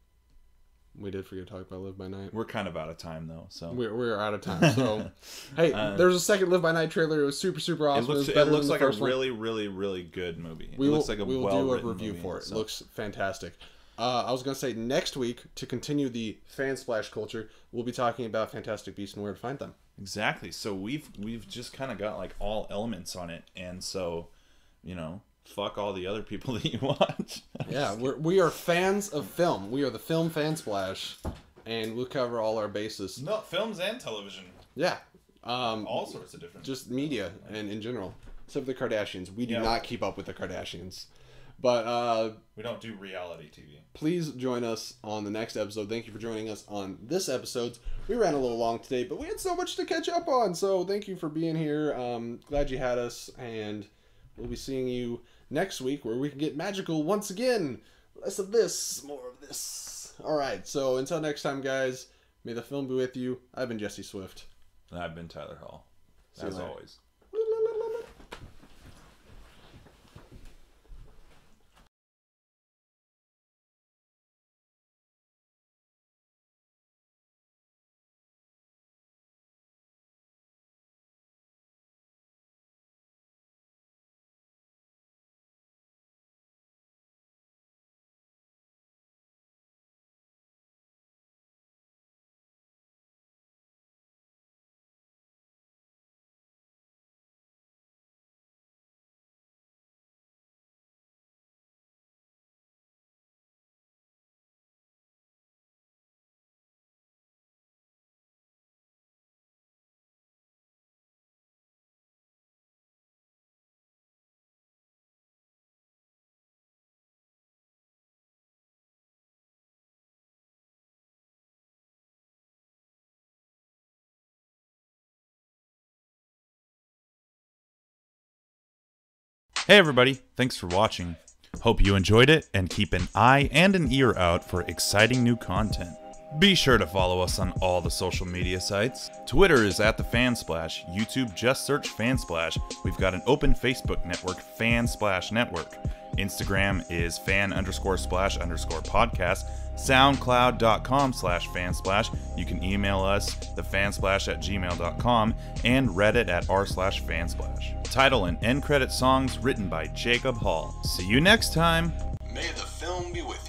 We did forget to talk about Live by Night. We're kind of out of time, though. So We're, we're out of time. So, hey, uh, there's a second Live by Night trailer. It was super, super awesome. It looks, it, it looks than like the a first one. really, really, really good movie. We it will, looks like a we will well do a written review movie, for it. So. It looks fantastic. Uh, I was going to say, next week, to continue the fan splash culture, we'll be talking about Fantastic Beasts and where to find them. Exactly. So we've we've just kind of got like all elements on it. And so, you know... Fuck all the other people that you watch. Yeah, we're, we are fans of film. We are the Film Fan Splash, and we'll cover all our bases. No, films and television. Yeah. Um, all sorts of different. Just media and in general. Except for the Kardashians. We do yeah. not keep up with the Kardashians. But uh, we don't do reality T V. Please join us on the next episode. Thank you for joining us on this episode. We ran a little long today, but we had so much to catch up on. So thank you for being here. Um, glad you had us, and we'll be seeing you next week where we can get magical once again. Less of this, more of this. All right. So until next time, guys, may the film be with you. I've been Jesse Swift. And I've been Tyler Hall. See As you later. always. Hey everybody, thanks for watching. Hope you enjoyed it, and keep an eye and an ear out for exciting new content. Be sure to follow us on all the social media sites. Twitter is at the Fansplash. YouTube, just search Fansplash. We've got an open Facebook network, Fansplash Network. Instagram is fan underscore splash underscore podcast. SoundCloud.com slash Fansplash. You can email us, thefansplash at gmail dot com, and Reddit at r slash Fansplash. Title and end credit songs written by Jacob Hall. See you next time. May the film be with you.